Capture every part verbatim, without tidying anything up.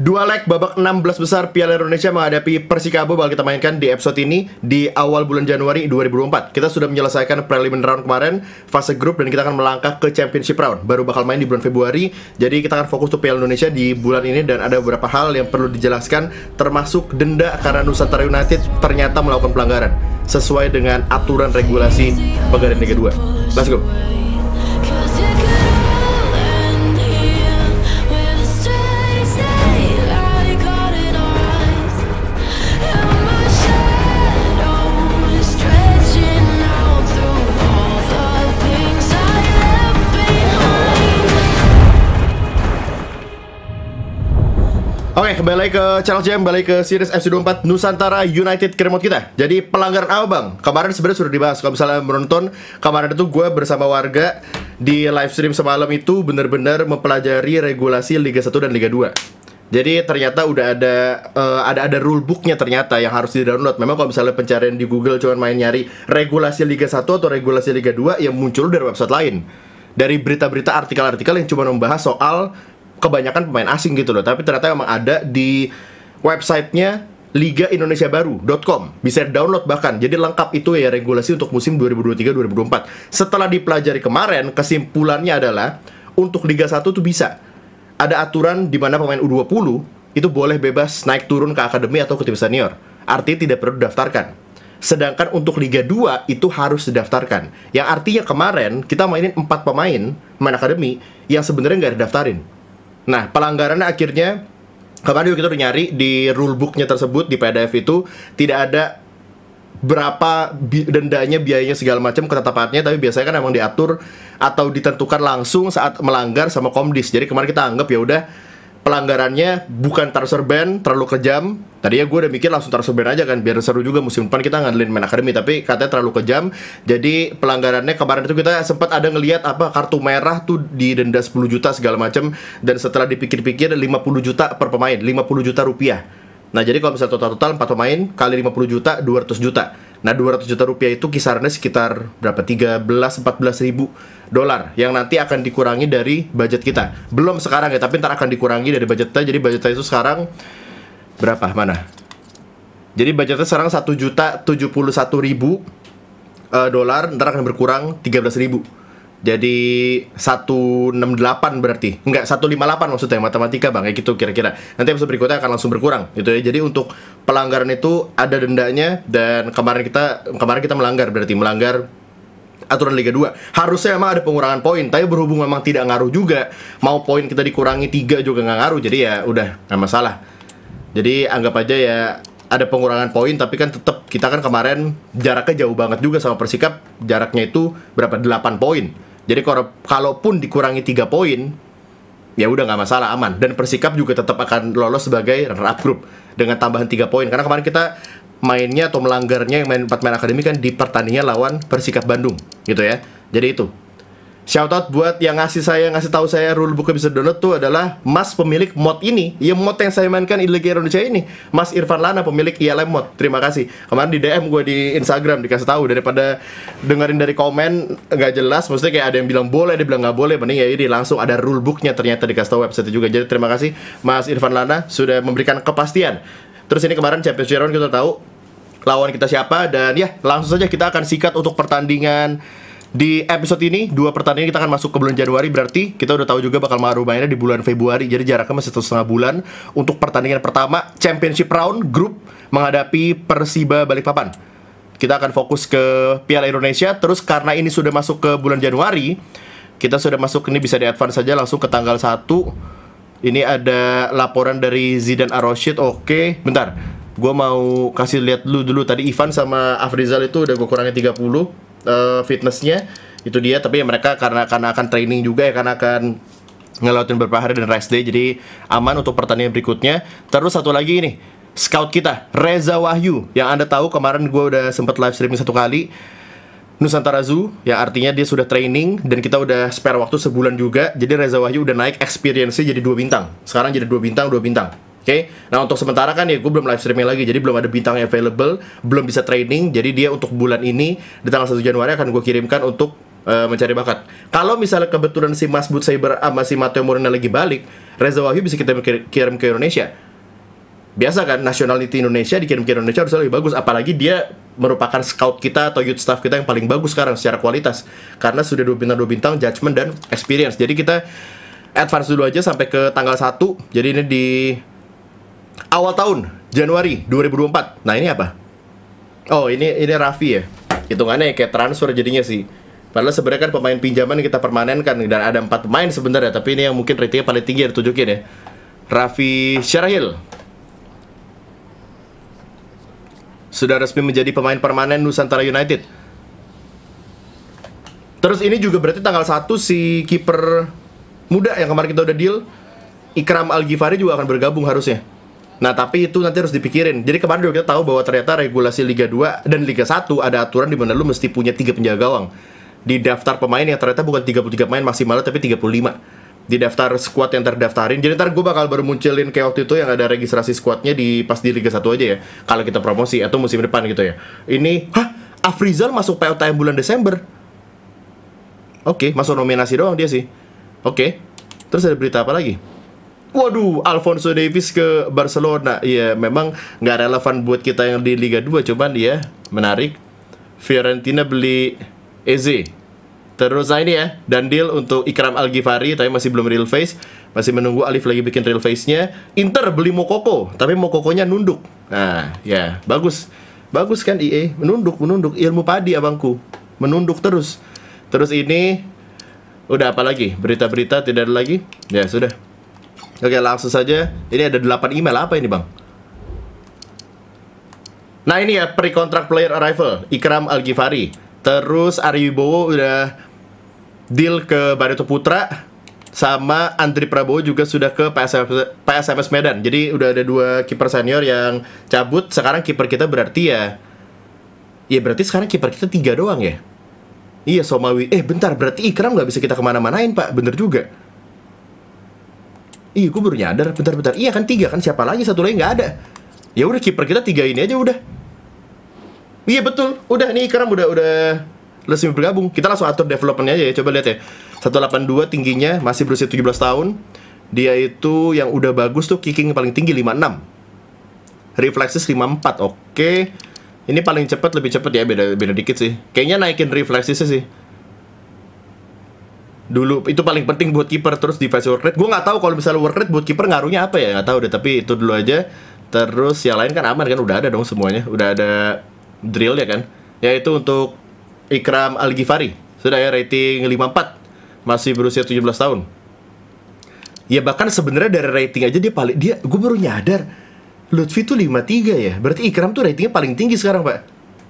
Dua leg babak enam belas besar Piala Indonesia menghadapi Persikabo bakal kita mainkan di episode ini di awal bulan Januari dua ribu dua puluh empat. Kita sudah menyelesaikan preliminary round kemarin, fase grup, dan kita akan melangkah ke championship round. Baru bakal main di bulan Februari. Jadi kita akan fokus untuk Piala Indonesia di bulan ini, dan ada beberapa hal yang perlu dijelaskan, termasuk denda karena Nusantara United ternyata melakukan pelanggaran sesuai dengan aturan regulasi Pegadaian Liga dua. Let's go. Oke, okay, kembali ke channel Jam, kembali ke series F C dua puluh empat Nusantara United ke remote kita. Jadi pelanggaran apa bang? Kemarin sebenarnya sudah dibahas. Kalau misalnya menonton kemarin itu gue bersama warga di live stream semalam itu benar-benar mempelajari regulasi Liga satu dan Liga dua. Jadi ternyata udah ada uh, ada ada rulebooknya ternyata yang harus di-download. Memang kalau misalnya pencarian di Google cuma main nyari regulasi Liga satu atau regulasi Liga dua, yang muncul dari website lain, dari berita-berita, artikel-artikel yang cuma membahas soal kebanyakan pemain asing gitu loh. Tapi ternyata memang ada di websitenya liga indonesia baru dot com. Bisa download bahkan. Jadi lengkap itu ya regulasi untuk musim dua ribu dua puluh tiga dua ribu dua puluh empat. Setelah dipelajari kemarin, kesimpulannya adalah untuk Liga satu tuh bisa ada aturan di mana pemain U dua puluh itu boleh bebas naik turun ke akademi atau ke tim senior. Artinya tidak perlu didaftarkan. Sedangkan untuk Liga dua itu harus didaftarkan. Yang artinya kemarin kita mainin empat pemain main akademi yang sebenarnya nggak didaftarin. Nah, pelanggarannya akhirnya kemarin juga kita udah nyari di rulebooknya tersebut, di P D F itu tidak ada berapa bi dendanya, biayanya segala macam, ketetapannya, tapi biasanya kan emang diatur atau ditentukan langsung saat melanggar sama Komdis. Jadi kemarin kita anggap ya udah pelanggarannya bukan transfer ban terlalu kejam. Tadinya gue udah mikir langsung transfer ban aja kan, biar seru juga musim depan kita ngandelin main akademi, tapi katanya terlalu kejam. Jadi pelanggarannya kemarin itu kita sempat ada ngelihat apa kartu merah tuh didenda sepuluh juta segala macam, dan setelah dipikir-pikir lima puluh juta per pemain, lima puluh juta rupiah. Nah, jadi kalau misalnya total-total empat pemain kali lima puluh juta, dua ratus juta. Nah, dua ratus juta rupiah itu kisarannya sekitar berapa? tiga belas sampai empat belas ribu dolar yang nanti akan dikurangi dari budget kita. Belum sekarang ya, tapi ntar akan dikurangi dari budget kita. Jadi budget kita itu sekarang berapa? Mana? Jadi budgetnya sekarang satu juta tujuh puluh satu ribu uh, dolar, ntar akan berkurang tiga belas ribu. Jadi seratus enam puluh delapan berarti. Enggak, seratus lima puluh delapan maksudnya, matematika bang, kayak gitu kira-kira. Nanti episode berikutnya akan langsung berkurang gitu ya. Jadi untuk pelanggaran itu ada dendanya, dan kemarin kita kemarin kita melanggar, berarti melanggar aturan Liga dua. Harusnya emang ada pengurangan poin, tapi berhubung memang tidak ngaruh juga, mau poin kita dikurangi tiga juga nggak ngaruh. Jadi ya udah, nggak masalah. Jadi anggap aja ya ada pengurangan poin, tapi kan tetap kita kan kemarin jaraknya jauh banget juga sama Persikap. Jaraknya itu berapa? delapan poin. Jadi kalau kalaupun dikurangi tiga poin, ya udah nggak masalah, aman. Dan Persikap juga tetap akan lolos sebagai runner up group dengan tambahan tiga poin. Karena kemarin kita mainnya atau melanggarnya yang main empat main akademi kan di pertandingan lawan Persikap Bandung gitu ya. Jadi itu. Shoutout buat yang ngasih saya, ngasih tahu saya rulebook bisa download tuh adalah Mas pemilik mod ini. Ya mod yang saya mainkan di Liga Indonesia ini, Mas Irfan Lana, pemilik I L M mod. Terima kasih. Kemarin di D M gue di Instagram dikasih tahu, daripada dengerin dari komen nggak jelas, maksudnya kayak ada yang bilang boleh, ada yang bilang nggak boleh, mending ya ini langsung ada rulebooknya ternyata dikasih tahu website juga. Jadi terima kasih Mas Irfan Lana sudah memberikan kepastian. Terus ini kemarin Championship Round kita tahu lawan kita siapa, dan ya langsung saja kita akan sikat untuk pertandingan. Di episode ini, dua pertandingan kita akan masuk ke bulan Januari, berarti kita udah tahu juga bakal baru mainnya di bulan Februari. Jadi jaraknya masih satu setengah bulan untuk pertandingan pertama Championship Round Group menghadapi Persiba Balikpapan. Kita akan fokus ke Piala Indonesia. Terus karena ini sudah masuk ke bulan Januari, kita sudah masuk, ini bisa di advance saja langsung ke tanggal satu. Ini ada laporan dari Zidan Ar-Rashid. Oke, bentar, gue mau kasih lihat dulu dulu tadi Ivan sama Afrizal itu udah gue kurangi tiga puluh Uh, fitnessnya itu dia, tapi ya mereka karena karena akan training juga ya, karena akan ngelawatin beberapa hari dan rest day, jadi aman untuk pertandingan berikutnya. Terus satu lagi nih, scout kita Reza Wahyu, yang anda tahu kemarin gue udah sempat live streaming satu kali Nusantara Zoo, yang artinya dia sudah training dan kita udah spare waktu sebulan juga. Jadi Reza Wahyu udah naik experience-nya jadi dua bintang. Sekarang jadi dua bintang, dua bintang. Oke, okay? Nah untuk sementara kan ya gue belum live streaming lagi, jadi belum ada bintang yang available, belum bisa training. Jadi dia untuk bulan ini di tanggal satu Januari akan gue kirimkan untuk uh, mencari bakat. Kalau misalnya kebetulan si Mas Bud Saber sama si Matteo Morena lagi balik, Reza Wahyu bisa kita kirim ke Indonesia. Biasa kan, nationality Indonesia dikirim ke Indonesia harusnya lebih bagus. Apalagi dia merupakan scout kita atau youth staff kita yang paling bagus sekarang secara kualitas. Karena sudah dua bintang dua bintang, judgment dan experience. Jadi kita advance dulu aja sampai ke tanggal satu. Jadi ini di awal tahun, Januari dua ribu dua puluh empat. Nah ini apa? Oh ini ini Raffi ya. Hitungannya kayak transfer jadinya sih. Padahal sebenarnya kan pemain pinjaman yang kita permanenkan. Dan ada empat pemain sebenarnya. Tapi ini yang mungkin ratingnya paling tinggi ya ditunjukin ya. Raffi Syarahil sudah resmi menjadi pemain permanen Nusantara United. Terus ini juga berarti tanggal satu si kiper muda yang kemarin kita udah deal, Ikram Al-Ghifari juga akan bergabung harusnya. Nah tapi itu nanti harus dipikirin. Jadi kemarin juga kita tahu bahwa ternyata regulasi Liga dua dan Liga satu ada aturan di mana lu mesti punya tiga penjaga gawang di daftar pemain yang ternyata bukan tiga puluh tiga pemain maksimal tapi tiga puluh lima di daftar squad yang terdaftarin. Jadi ntar gue bakal baru munculin kayak waktu itu yang ada registrasi squadnya di pas di Liga satu aja ya, kalau kita promosi atau musim depan gitu ya. Ini, hah? Afrizal masuk P O T M bulan Desember. Oke, okay, masuk nominasi doang dia sih. Oke, okay. Terus ada berita apa lagi? Waduh, Alphonso Davies ke Barcelona. Iya, memang nggak relevan buat kita yang di Liga dua, cuman dia menarik. Fiorentina beli Eze. Terus nah ini ya, dan deal untuk Ikram Al-Ghifari, tapi masih belum real face. Masih menunggu Alif lagi bikin real face-nya. Inter beli Mokoko, tapi Mokokonya nunduk. Nah, ya, bagus. Bagus kan I E, menunduk, menunduk. Ilmu padi abangku, menunduk terus. Terus ini, udah apa lagi? Berita-berita tidak ada lagi? Ya, sudah. Oke, langsung saja. Ini ada delapan email, apa ini bang? Nah ini ya, pre-contract player arrival, Ikram Al-Ghifari. Terus Ari Wibowo udah deal ke Barito Putra. Sama Andri Prabowo juga sudah ke P S M S Medan. Jadi udah ada dua kiper senior yang cabut. Sekarang kiper kita berarti ya, ya berarti sekarang kiper kita tiga doang ya. Iya, Somawi. Eh bentar, berarti Ikram nggak bisa kita kemana-manain pak. Bener juga. Ih, gue baru nyadar. Bentar-bentar. Iya kan tiga kan, siapa lagi? Satu lagi nggak ada. Ya udah, kiper kita tiga ini aja udah. Iya betul, udah nih Ikram udah udah resmi bergabung. Kita langsung atur developmentnya aja ya, coba lihat ya. seratus delapan puluh dua tingginya, masih berusia tujuh belas tahun. Dia itu yang udah bagus tuh kicking paling tinggi lima puluh enam. Reflexes lima puluh empat, oke. Ini paling cepat, lebih cepat ya, beda beda dikit sih. Kayaknya naikin reflexesnya sih. Dulu itu paling penting buat kiper. Terus defense work rate, gue nggak tahu kalau misalnya work rate buat kiper ngaruhnya apa ya, nggak tahu deh. Tapi itu dulu aja. Terus yang lain kan aman kan, udah ada dong semuanya, udah ada drill ya kan. Yaitu untuk Ikram Al-Ghifari sudah ya, rating lima puluh empat, masih berusia tujuh belas tahun. Ya bahkan sebenarnya dari rating aja dia paling, dia gue baru nyadar Lutfi tuh lima puluh tiga ya. Berarti Ikram tuh ratingnya paling tinggi sekarang pak.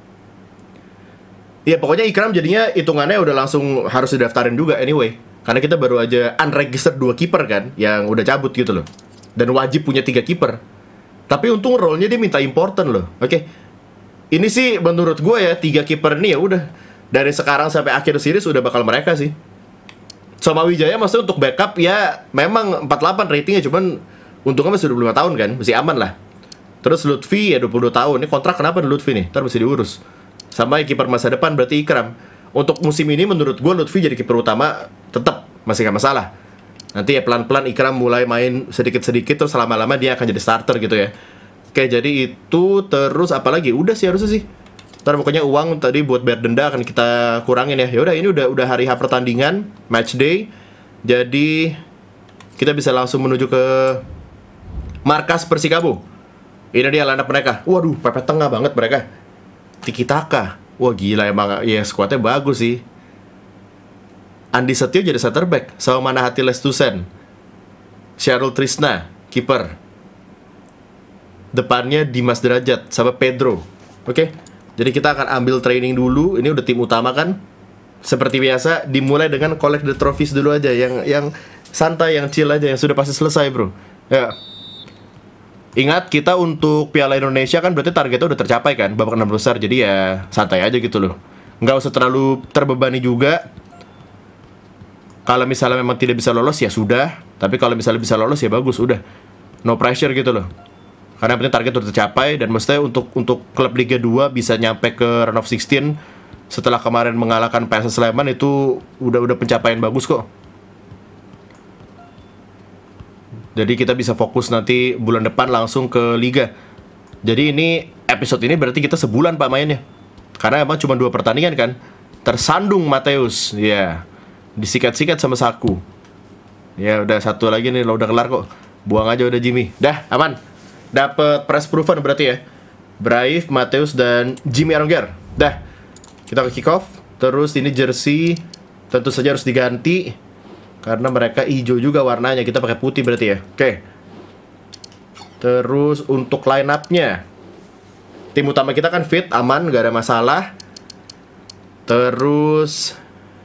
Ya pokoknya Ikram jadinya hitungannya udah langsung harus didaftarin juga anyway. Karena kita baru aja unregistered dua kiper kan, yang udah cabut gitu loh. Dan wajib punya tiga kiper. Tapi untung role-nya dia minta important loh. Oke okay. Ini sih menurut gue ya, tiga kiper ini ya udah dari sekarang sampai akhir series udah bakal mereka sih. Soma Wijaya maksudnya untuk backup ya memang empat puluh delapan ratingnya, cuman untungnya masih dua puluh lima tahun kan, masih aman lah. Terus Lutfi ya dua puluh dua tahun. Ini kontrak kenapa Lutfi nih? Ntar mesti diurus. Sama kiper masa depan berarti Ikram. Untuk musim ini menurut gue Lutfi jadi kiper utama tetap masih gak masalah. Nanti ya pelan-pelan Ikram mulai main sedikit-sedikit, terus lama-lama dia akan jadi starter gitu ya. Oke, jadi itu. Terus apa lagi? Udah sih harusnya sih. Ntar pokoknya uang tadi buat bayar denda akan kita kurangin ya. Yaudah, ini udah udah hari H pertandingan, match day. Jadi kita bisa langsung menuju ke markas Persikabo. Ini dia line up mereka. Waduh, pepet tengah banget mereka. Tiki Taka. Wah gila emang ya, skuadnya bagus sih. Andi Setio jadi center back, sama Manahati Lestusen. Syarul Trisna, kiper. Depannya Dimas Derajat sama Pedro. Oke, okay? Jadi kita akan ambil training dulu. Ini udah tim utama kan. Seperti biasa, dimulai dengan collect the trophies dulu aja. Yang yang santai, yang chill aja. Yang sudah pasti selesai bro. Ya. Ingat, kita untuk Piala Indonesia kan berarti targetnya udah tercapai kan, babak enam besar. Jadi ya santai aja gitu loh. Nggak usah terlalu terbebani juga. Kalau misalnya memang tidak bisa lolos ya sudah. Tapi kalau misalnya bisa lolos ya bagus, udah. No pressure gitu loh. Karena penting target udah tercapai. Dan mestinya untuk untuk klub Liga dua bisa nyampe ke round of sixteen Setelah kemarin mengalahkan P S S Sleman itu udah udah pencapaian bagus kok. Jadi kita bisa fokus nanti bulan depan langsung ke Liga. Jadi ini episode ini berarti kita sebulan Pak mainnya. Karena emang cuma dua pertandingan kan. Tersandung Mateus, ya, yeah. Disikat-sikat sama Saku. Ya udah satu lagi nih, lo udah kelar kok. Buang aja udah Jimmy. Dah aman. Dapat press proven berarti ya. Brave, Mateus dan Jimmy Arongger. Dah. Kita ke kick off. Terus ini jersey tentu saja harus diganti karena mereka hijau juga warnanya. Kita pakai putih berarti ya. Oke. Terus untuk line up-nya, tim utama kita kan fit, aman, gak ada masalah. Terus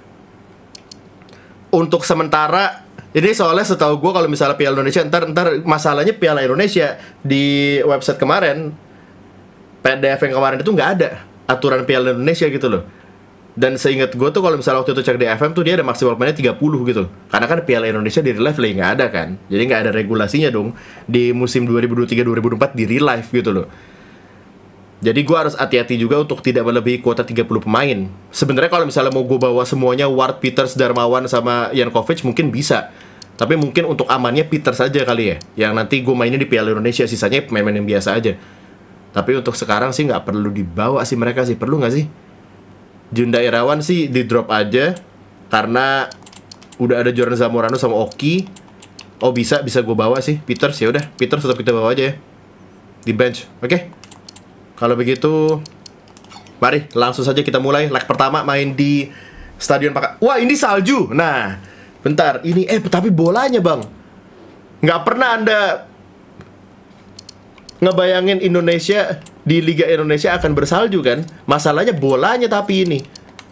untuk sementara ini soalnya setahu gue kalau misalnya Piala Indonesia ntar ntar masalahnya Piala Indonesia di website kemarin P D F yang kemarin itu nggak ada aturan Piala Indonesia gitu loh. Dan seingat gue tuh kalau misalnya waktu itu cek di F M tuh dia ada maksimal mainnya tiga puluh gitu. Karena kan Piala Indonesia di real life lagi nggak ada kan. Jadi nggak ada regulasinya dong di musim dua ribu dua puluh tiga dua ribu dua puluh empat di real life gitu loh. Jadi gue harus hati-hati juga untuk tidak melebihi kuota tiga puluh pemain. Sebenarnya kalau misalnya mau gue bawa semuanya Ward, Peters, Darmawan, sama Jankovic mungkin bisa. Tapi mungkin untuk amannya Peters saja kali ya, yang nanti gue mainnya di Piala Indonesia, sisanya pemain-pemain yang biasa aja. Tapi untuk sekarang sih nggak perlu dibawa sih mereka sih, perlu nggak sih? Junda Irawan sih di drop aja, karena udah ada Jordan Zamorano sama Oki. Oh bisa, bisa gue bawa sih, Peters ya udah, Peters tetap kita bawa aja ya. Di bench, oke? Okay? Kalau begitu, mari langsung saja kita mulai leg pertama main di Stadion Pakansari. Wah ini salju. Nah, bentar, ini eh tapi bolanya bang, nggak pernah Anda ngebayangin Indonesia di Liga Indonesia akan bersalju kan? Masalahnya bolanya tapi ini.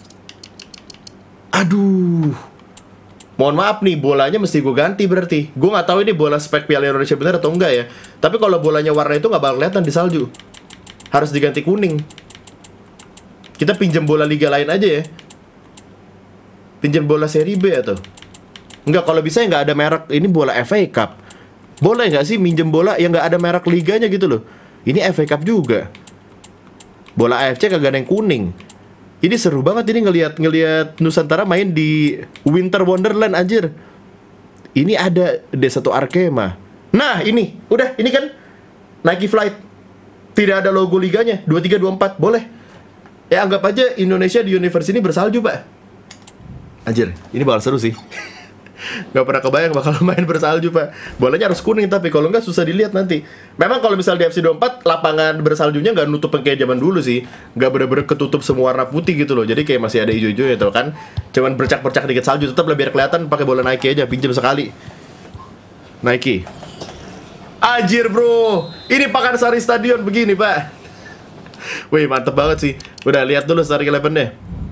Aduh, mohon maaf nih, bolanya mesti gue ganti berarti. Gue nggak tahu ini bola spek Piala Indonesia bener atau enggak ya. Tapi kalau bolanya warna itu nggak bakal kelihatan di salju. Harus diganti kuning. Kita pinjam bola liga lain aja ya. Pinjam bola seri B atau enggak, kalau bisa ya nggak ada merek. Ini bola F A Cup. Boleh nggak sih minjem bola yang nggak ada merek liganya gitu loh. Ini F A Cup juga. Bola A F C kagak ada yang kuning. Ini seru banget ini ngelihat ngelihat Nusantara main di Winter Wonderland anjir. Ini ada D satu Arkema. Nah ini, udah ini kan Nike Flight. Tidak ada logo liganya, dua tiga dua empat, boleh. Ya anggap aja Indonesia di universe ini bersalju pak. Anjir, ini bakal seru sih. Gak pernah kebayang bakal main bersalju pak. Bolanya harus kuning tapi kalau nggak susah dilihat nanti. Memang kalau misal di F C dua puluh empat lapangan bersaljunya nggak nutup kayak zaman dulu sih. Nggak bener-bener ketutup semua warna putih gitu loh. Jadi kayak masih ada hijau-hijau ya tuh kan. Cuman bercak-bercak dikit salju, tetap lebih kelihatan pakai bola Nike aja, pinjam sekali. Nike. Anjir bro, ini Pakansari Stadion begini pak. Wih mantep banget sih. Udah lihat dulu starting eleven-nya.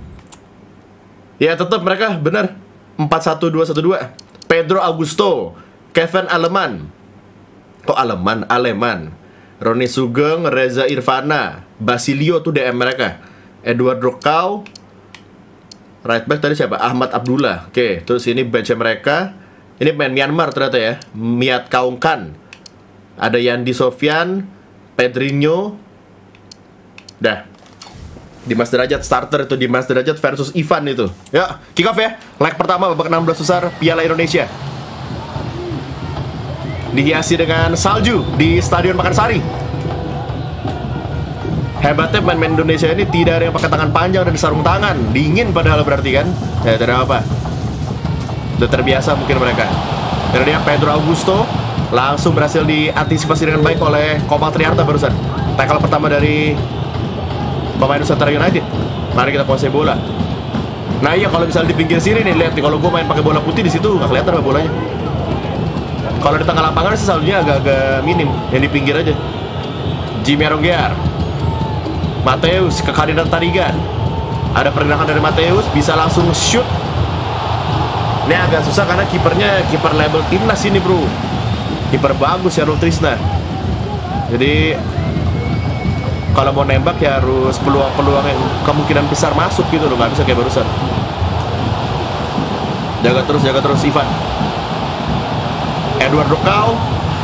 Ya tetap mereka bener empat satu dua satu dua. Pedro Augusto, Kevin Aleman. Kok Aleman? Aleman. Roni Sugeng, Reza Irvana, Basilio tuh D M mereka. Edward Rokau. Right back tadi siapa? Ahmad Abdullah. Oke, terus ini bench mereka. Ini pemain Myanmar ternyata ya. Miat Kaungkan. Ada Yandi Sofyan, Pedrinho. Dah. Dimas Derajat starter itu, Dimas Derajat versus Ivan itu. Ya, kick off ya. Leg pertama babak enam belas besar Piala Indonesia. Dihiasi dengan salju di Stadion Pakansari. Hebatnya pemain Indonesia ini tidak ada yang pakai tangan panjang dan sarung tangan. Dingin padahal berarti kan. Ya, tidak apa. Udah terbiasa mungkin mereka. Dan dia Pedro Augusto langsung berhasil diantisipasi dengan baik oleh Komang Triarta barusan. Tackle pertama dari pemain Nusantara United. Mari kita kuasai bola. Nah iya kalau misalnya di pinggir sini nih, lihat nih kalau gue main pakai bola putih di situ nggak kelihatan bolanya. Kalau di tengah lapangan sih saljunya agak-agak minim, yang di pinggir aja. Jimmy Arongger, Mateus ke Kadiran Tarigan. Ada pergerakan dari Mateus, bisa langsung shoot. Ini agak susah karena kipernya kiper label timnas ini bro. Kiper bagus ya, Rul Trisna. Jadi kalau mau nembak ya harus peluang-peluang yang kemungkinan besar masuk gitu loh, nggak bisa kayak barusan. Jaga terus, jaga terus Ivan. Edward Rokau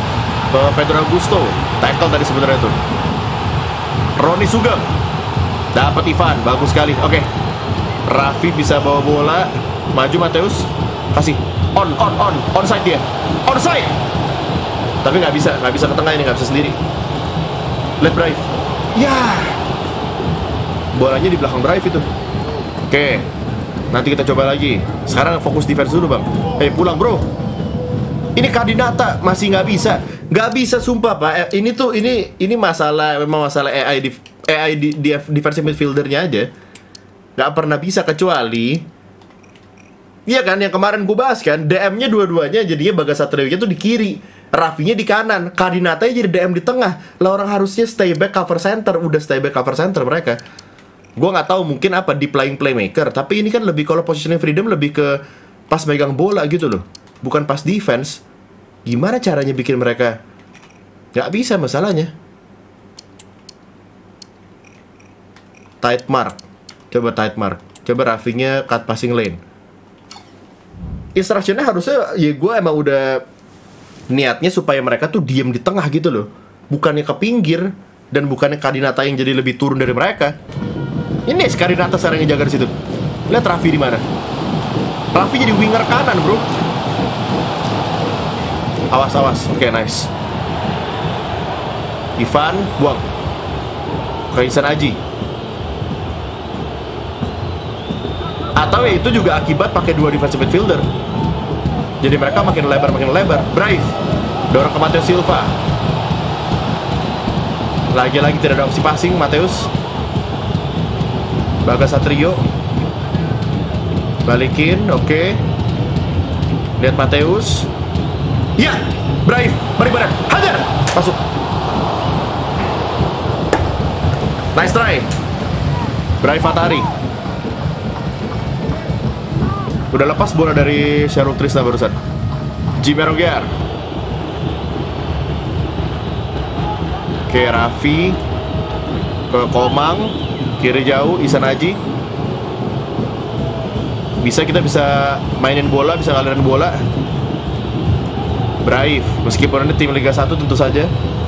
ke Pedro Augusto. Tackle tadi sebenarnya tuh. Roni Sugeng. Dapat Ivan, bagus sekali. Oke. Raffi bisa bawa bola. Maju Mateus. Kasih. On, on, on. Onside dia. Onside. Tapi nggak bisa, nggak bisa ke tengah ini, nggak bisa sendiri. Let Brave. Ya. Bolanya di belakang Brave itu. Oke. Nanti kita coba lagi. Sekarang fokus defense dulu bang. Eh pulang bro. Ini Kadinata masih nggak bisa, nggak bisa sumpah pak. Ini tuh ini ini masalah memang masalah A I di A I di, di defensive midfieldernya aja. Nggak pernah bisa kecuali, iya kan yang kemarin gue bahas kan, D M-nya dua-duanya jadinya Bagas Satrio-nya tuh di kiri, Raffi-nya di kanan, Kadinata-nya jadi D M di tengah. Lah orang harusnya stay back cover center, udah stay back cover center mereka. Gue nggak tahu mungkin apa di playing playmaker, tapi ini kan lebih kalau positioning freedom lebih ke pas megang bola gitu loh, bukan pas defense. Gimana caranya bikin mereka nggak bisa masalahnya? Tight mark, coba tight mark, coba Raffi-nya cut passing lane. Instructionnya harusnya ya gue emang udah niatnya supaya mereka tuh diem di tengah gitu loh, bukannya ke pinggir dan bukannya Kadinata yang jadi lebih turun dari mereka. Ini Kadinata sekarang yang jaga di situ. Lihat Raffi di mana? Raffi jadi winger kanan bro. Awas awas, oke okay, nice. Ivan buang. Ke Ihsan Aji. Atau ya itu juga akibat pakai dua defensive midfielder. Jadi mereka makin lebar makin lebar. Brave dorong ke Mateus Silva. Lagi-lagi tidak ada opsi passing Mateus. Bagas Satrio. Balikin, oke okay. Lihat Mateus. Ya, Brave, mari badan, hajar. Masuk. Nice try. Brave Fatari. Udah lepas bola dari Shahrul Trisna barusan. Jimmy Rogier. Oke, Raffi ke Komang. Kiri jauh, Ihsan Aji. Bisa kita bisa mainin bola, bisa ngalirin bola. Brave, meskipun ini tim Liga satu tentu saja.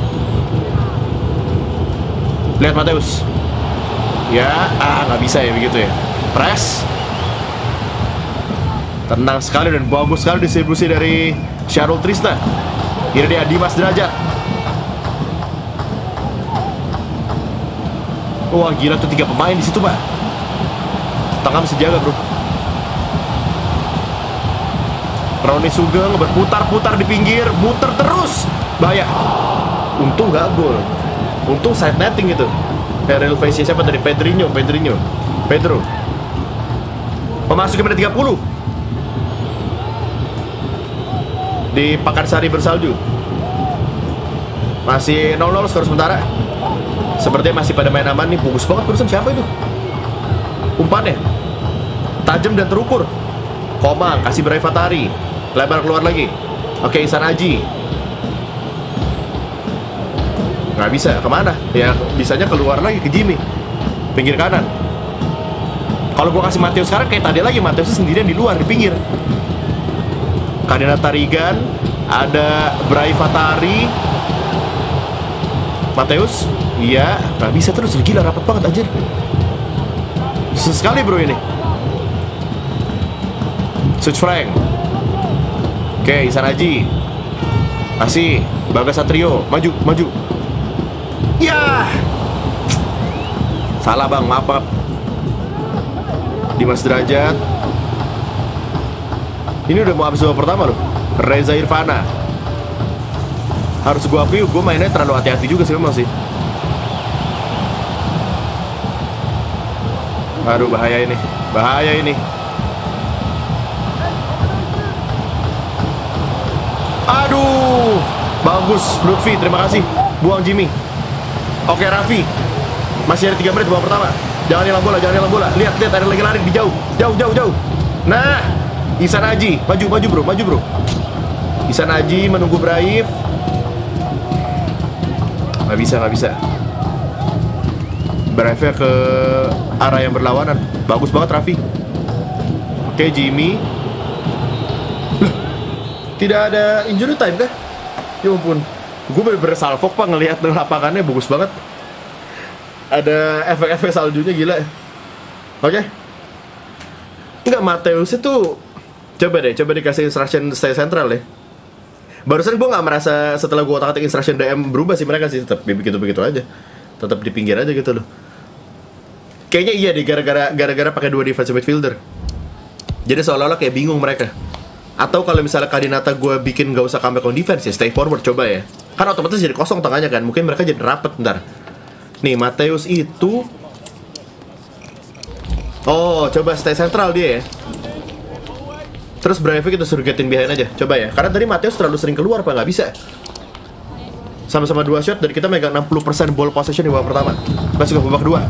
Lihat Mateus. Ya, ah nggak bisa ya begitu ya. Press. Tenang sekali dan bagus sekali distribusi dari Shahrul Trisna. Ini dia Dimas Derajat. Wah gila tuh tiga pemain di situ pak. Tengah bisa jaga bro. Roni Sugeng berputar-putar di pinggir, muter terus, bahaya. Untung nggak gol. Untung side netting itu. Aerial face siapa tadi? Pedrinho, Pedrinho, Pedro. Memasuki menit tiga puluh di Pakansari bersalju. Masih nol nol skor sementara. Sepertinya masih pada main aman nih. Bagus banget barusan, siapa itu? Umpannya tajam dan terukur. Komang kasih Brave Fatari. Lebar keluar lagi. Oke, Ihsan Aji. Nggak bisa, kemana? Ya, bisanya keluar lagi ke Jimmy. Pinggir kanan. Kalau gua kasih Mateus sekarang kayak tadi lagi, Mateus sendirian di luar, di pinggir. Kadinata Tarigan. Ada Brave Fatari. Mateus. Iya, nggak bisa terus. Gila, rapat banget anjir. Susah sekali bro ini. Switch Frank. Oke, Ihsan Aji. Kasih Bagas Satrio. Maju, maju. Ya. Salah bang, maaf, maaf. Dimas Derajat. Ini udah mau habis babak pertama loh. Reza Irfana. Harus gue akui, gue mainnya terlalu hati-hati juga sih memang sih. Aduh bahaya ini. Bahaya ini. Aduh. Bagus Lutfi, terima kasih. Buang Jimmy. Oke Raffi. Masih ada tiga menit babak pertama. Jangan hilang bola, jangan hilang bola. Lihat, lihat ada lagi lari di jauh. Jauh, jauh, jauh. Nah, Ihsan Aji, maju, maju bro, maju bro. Ihsan Aji menunggu Brave. Nggak bisa, nggak bisa. Brave ke arah yang berlawanan. Bagus banget Raffi. Oke Jimmy. Loh, tidak ada injury time kah? Ya ampun. Gue bener-bener salfok pak ngelihat lapangannya bagus banget. ada efek-efek saljunya gila. Oke. Okay. Enggak, Matthäus itu coba deh, coba dikasih instruction stay central deh. Barusan gue nggak merasa setelah gue otak-atik instruction D M berubah sih, mereka sih tetap begitu-begitu aja. Tetap di pinggir aja gitu loh. Kayaknya iya deh, gara-gara gara-gara pakai dua defensive midfielder. Jadi seolah-olah kayak bingung mereka. Atau kalau misalnya Kadinata gue bikin nggak usah comeback on defense ya, stay forward coba ya. Kan otomatis jadi kosong tengahnya kan, mungkin mereka jadi rapet ntar. Nih, Matthäus itu oh, coba stay central dia ya. Terus Breivik kita suruh getin behind aja, coba ya. Karena tadi Matthäus terlalu sering keluar, Pak, nggak bisa. Sama-sama dua shot, dan kita megang enam puluh persen ball possession di babak pertama. Masuk ke babak kedua.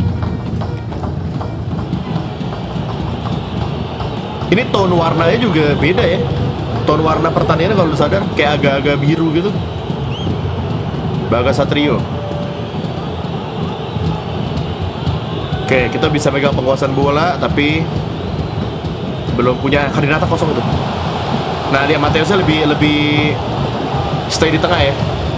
Ini tone warnanya juga beda ya. Tone warna pertandingannya kalau lu sadar, kayak agak-agak biru gitu. Bagas Satrio. Oke, kita bisa megang penguasaan bola, tapi belum punya. Kadinata kosong itu. Nah, dia Matthäusnya lebih lebih stay di tengah ya.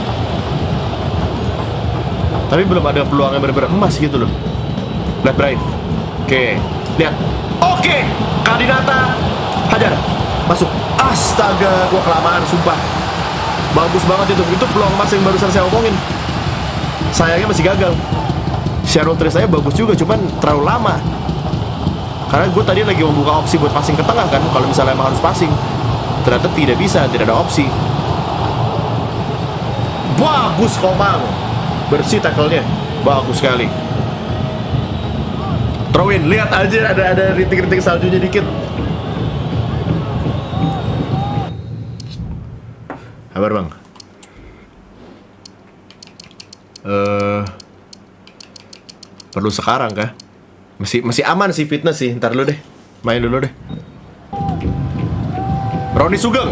Tapi belum ada peluang yang benar-benar emas gitu loh. Lihat Brave. Oke, lihat. Oke, Kadinata hajar, masuk. Astaga, gua kelamaan sumpah. Bagus banget itu. Itu peluang emas yang barusan saya omongin. Sayangnya masih gagal. Sharon Trace saya bagus juga, cuman terlalu lama. Karena gue tadi lagi membuka opsi buat passing ke tengah kan, kalau misalnya emang harus passing. Ternyata tidak bisa, tidak ada opsi. Bagus Komang. Bersih tackle-nya. Bagus sekali. Throw in, lihat aja ada ada rintik-rintik saljunya dikit. Kabar bang? Eh, uh, perlu sekarang kah? Masih masih aman sih fitness sih, ntar dulu deh, main dulu deh. Roni Sugeng,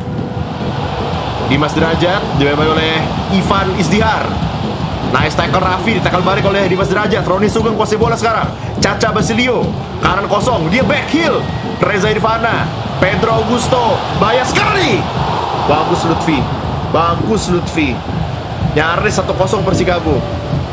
Dimas Derajat dimainkan oleh Ivan Izdihar. Nice tackle Raffi, tackle balik oleh Dimas Derajat. Roni Sugeng kuasai bola sekarang. Caca Basilio, kanan kosong, dia back heel. Reza Irvana, Pedro Augusto, bahaya sekali. Bagus Lutfi, bagus Lutfi. Nyaris satu kosong Persikabo.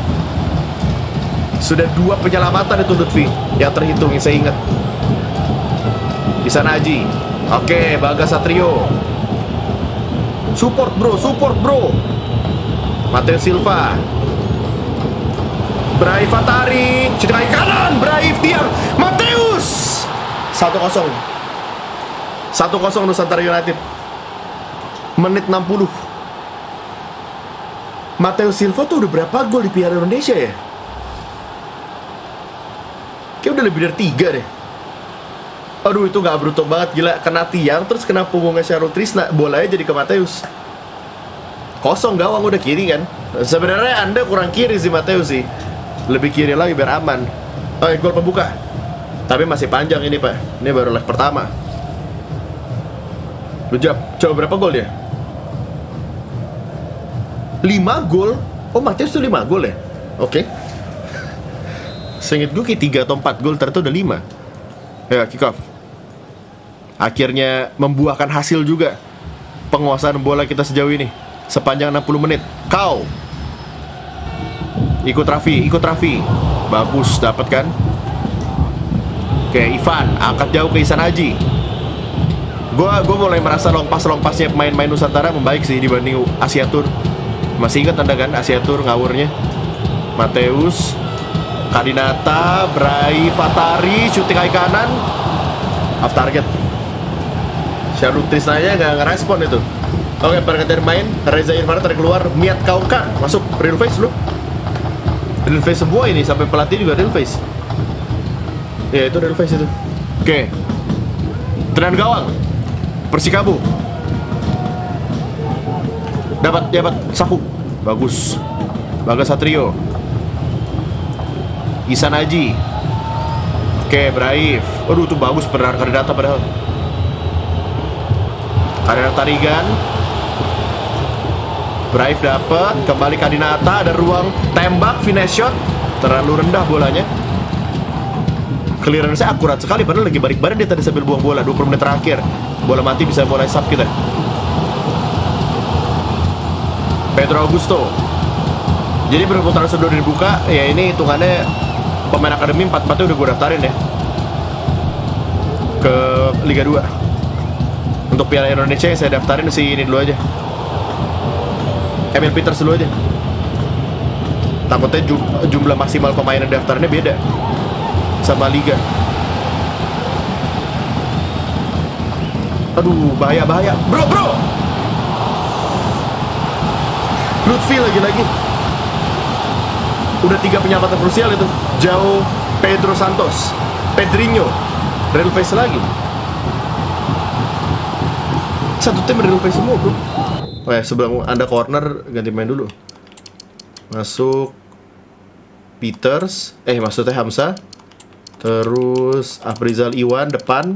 Sudah dua penyelamatan itu Lutfi yang terhitung, yang saya ingat. Bisa Naji. Oke, Bagas Satrio. Support bro, support bro. Matthäus Silva. Brave Fatari, cedera kanan, Brave tiang, Matthäus. Satu kosong. Satu kosong Nusantara United. Menit enam puluh. Matthäus Silva tuh udah berapa gol di Piala Indonesia ya? Kayak udah lebih dari tiga deh. Aduh, itu gak brutal banget, gila. Kena tiang, terus kena punggungnya Sharon Trisna. Bolanya jadi ke Matthäus. Kosong gawang udah kiri kan. Sebenarnya Anda kurang kiri sih Matthäus sih. Lebih kiri lagi biar aman. Oke, gol pembuka. Tapi masih panjang ini pak. Ini baru leg pertama. Lu jawab, coba berapa gol dia? lima gol? Oh, Matthäus tuh lima gol ya? Oke. Seinget gue kayak tiga atau empat gol, ternyata udah lima. Ya, kick off. Akhirnya membuahkan hasil juga. Penguasaan bola kita sejauh ini sepanjang enam puluh menit. Kau ikut Raffi, ikut Raffi. Bagus, dapat kan? Oke, Ivan angkat jauh ke Ihsan Aji. Gua gua mulai merasa long pass long passnya pemain-pemain Nusantara membaik sih dibanding Asia Tour. Masih ingat Anda kan Asia Tour ngawurnya? Matthäus, Kadinata, Brai Fatari, shooting kaki kanan, off target. Sharon Trisnanya nggak ngerespon itu. Oke, pergantian main. Reza Irfan tarik keluar, Miat Kaukan masuk, real face lu. Real face semua ini, sampai pelatih juga real face. Ya itu real face itu. Oke, tenang gawang Persikabo. Dapat, dapat Saku. Bagus. Bagas Satrio. Ihsan Aji. Oke, Brave. Aduh, itu bagus benar Kadinata padahal. Kadinata Rigan. Brave dapat, kembali Kadinata, ada ruang tembak, finish shot. Terlalu rendah bolanya. Clearance-nya akurat sekali, padahal lagi balik badan dia tadi sambil buang bola. Dua puluh menit terakhir. Bola mati bisa mulai sub kita. Pedro Augusto. Jadi berputaran sudah dibuka, ya ini hitungannya pemain akademi empat empatnya udah gue daftarin ya ke Liga dua. Untuk Piala Indonesia yang saya daftarin si ini dulu aja, Emil Peters dulu aja. Takutnya jum jumlah maksimal pemain yang daftarnya beda sama Liga. Aduh, bahaya-bahaya. Bro, bro! Lutfi lagi-lagi. Udah tiga penyelamatan krusial itu. Jauh Pedro Santos, Pedrinho, real face lagi. Satu tim real face semua, bro. Oh ya, sebelum anda corner, ganti main dulu. Masuk Peters, eh maksudnya Hamzah. Terus Afrizal Iwan depan.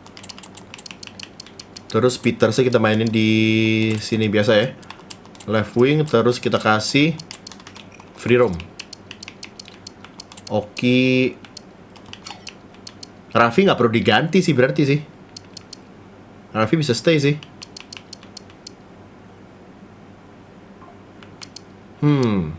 Terus Petersnya kita mainin di sini biasa ya, left wing. Terus kita kasih free roam. Oke, Raffi nggak perlu diganti sih berarti sih. Raffi bisa stay sih. Hmm.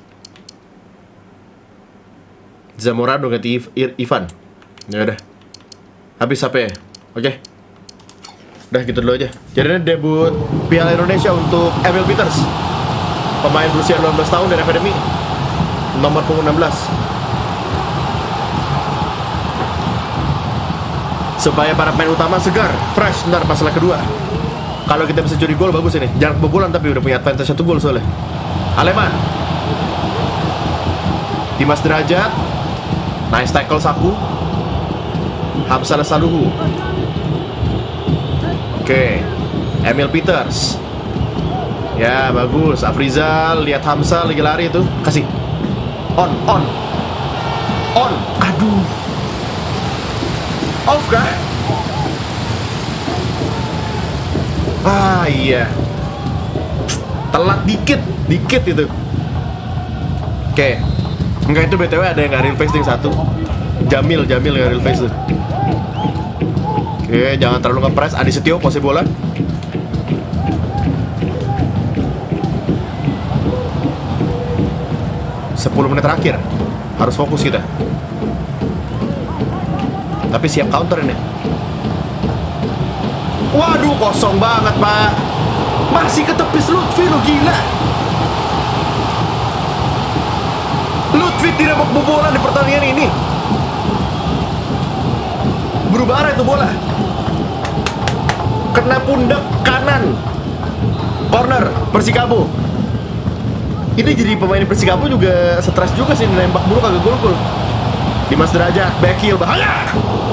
Zamorano ganti Ivan. Ya udah. Habis H P ya. Oke. Udah gitu dulu aja. Jadi ini debut Piala Indonesia untuk Emil Peters, pemain berusia delapan belas tahun dari akademi, nomor punggung enam belas. Supaya para pemain utama segar, fresh ntar pas leg kedua. Kalau kita bisa curi gol bagus ini. Jangan kebobolan tapi udah punya advantage satu gol soalnya. Aleman, Dimas Derajat, nice tackle Saku. Hamzah Saluhu. Oke, Emil Peters. Ya bagus. Afrizal, lihat Hamzah lagi lari itu, kasih. On, on, on. Aduh. Off kah? Ah iya. Telat dikit, dikit itu. Oke. Enggak, itu B T W ada yang gak real face nih satu. Jamil, Jamil gak real face tuh. Oke, jangan terlalu ngepres. Adi Setio posisi bola. sepuluh menit terakhir. Harus fokus kita. Tapi siap counter ini. Waduh, kosong banget, Pak. Masih ketepis Lutfi, lo gila. Lutfi tidak mau kebobolan di pertandingan ini. Berubah arah itu bola. Kena pundak kanan. Corner Persikabo. Ini jadi pemain Persikabo juga stres juga sih, nembak mulu kagak gol-gol. Dimas Derajat, back heel, bahaya.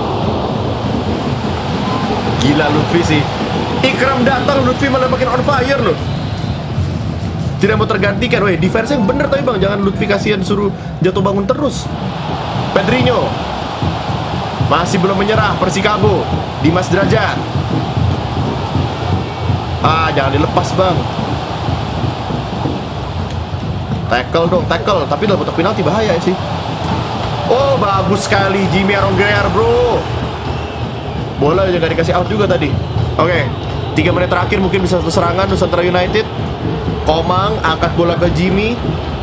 Gila Lutfi sih. Ikram datang, Lutfi malah makin on fire loh. Tidak mau tergantikan. Weh, defense yang bener tapi bang, jangan Lutfi kasihan suruh jatuh bangun terus. Pedrinho masih belum menyerah. Persikabo, Dimas Derajat. Ah, jangan dilepas bang. Tackle dong, tackle. Tapi dalam kotak penalti bahaya sih. Oh, bagus sekali Jimmy Aronggear, bro. Bola juga dikasih out juga tadi. Oke, okay. tiga menit terakhir mungkin bisa satu serangan Nusantara United. Komang angkat bola ke Jimmy.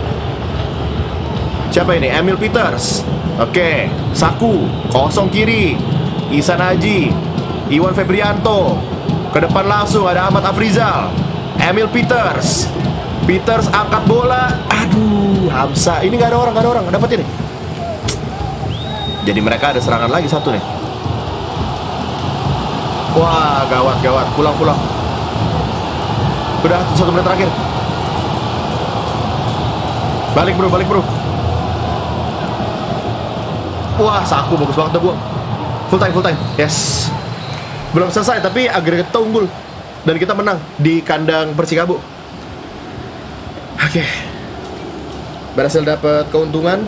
Siapa ini? Emil Peters. Oke, okay. Saku kosong kiri. Ihsan Haji, Iwan Febrianto. Ke depan langsung ada Ahmad Afrizal. Emil Peters. Peters angkat bola. Aduh, Hamzah. Ini nggak ada orang, nggak ada orang. Dapat ini. Jadi mereka ada serangan lagi satu nih. Wah, gawat, gawat. Pulang, pulang. Udah satu menit terakhir. Balik bro, balik bro. Wah, Saku bagus banget tuh, Bu. Full time, full time. Yes. Belum selesai, tapi agregat kita unggul. Dan kita menang di kandang Persikabo. Oke. Berhasil dapat keuntungan.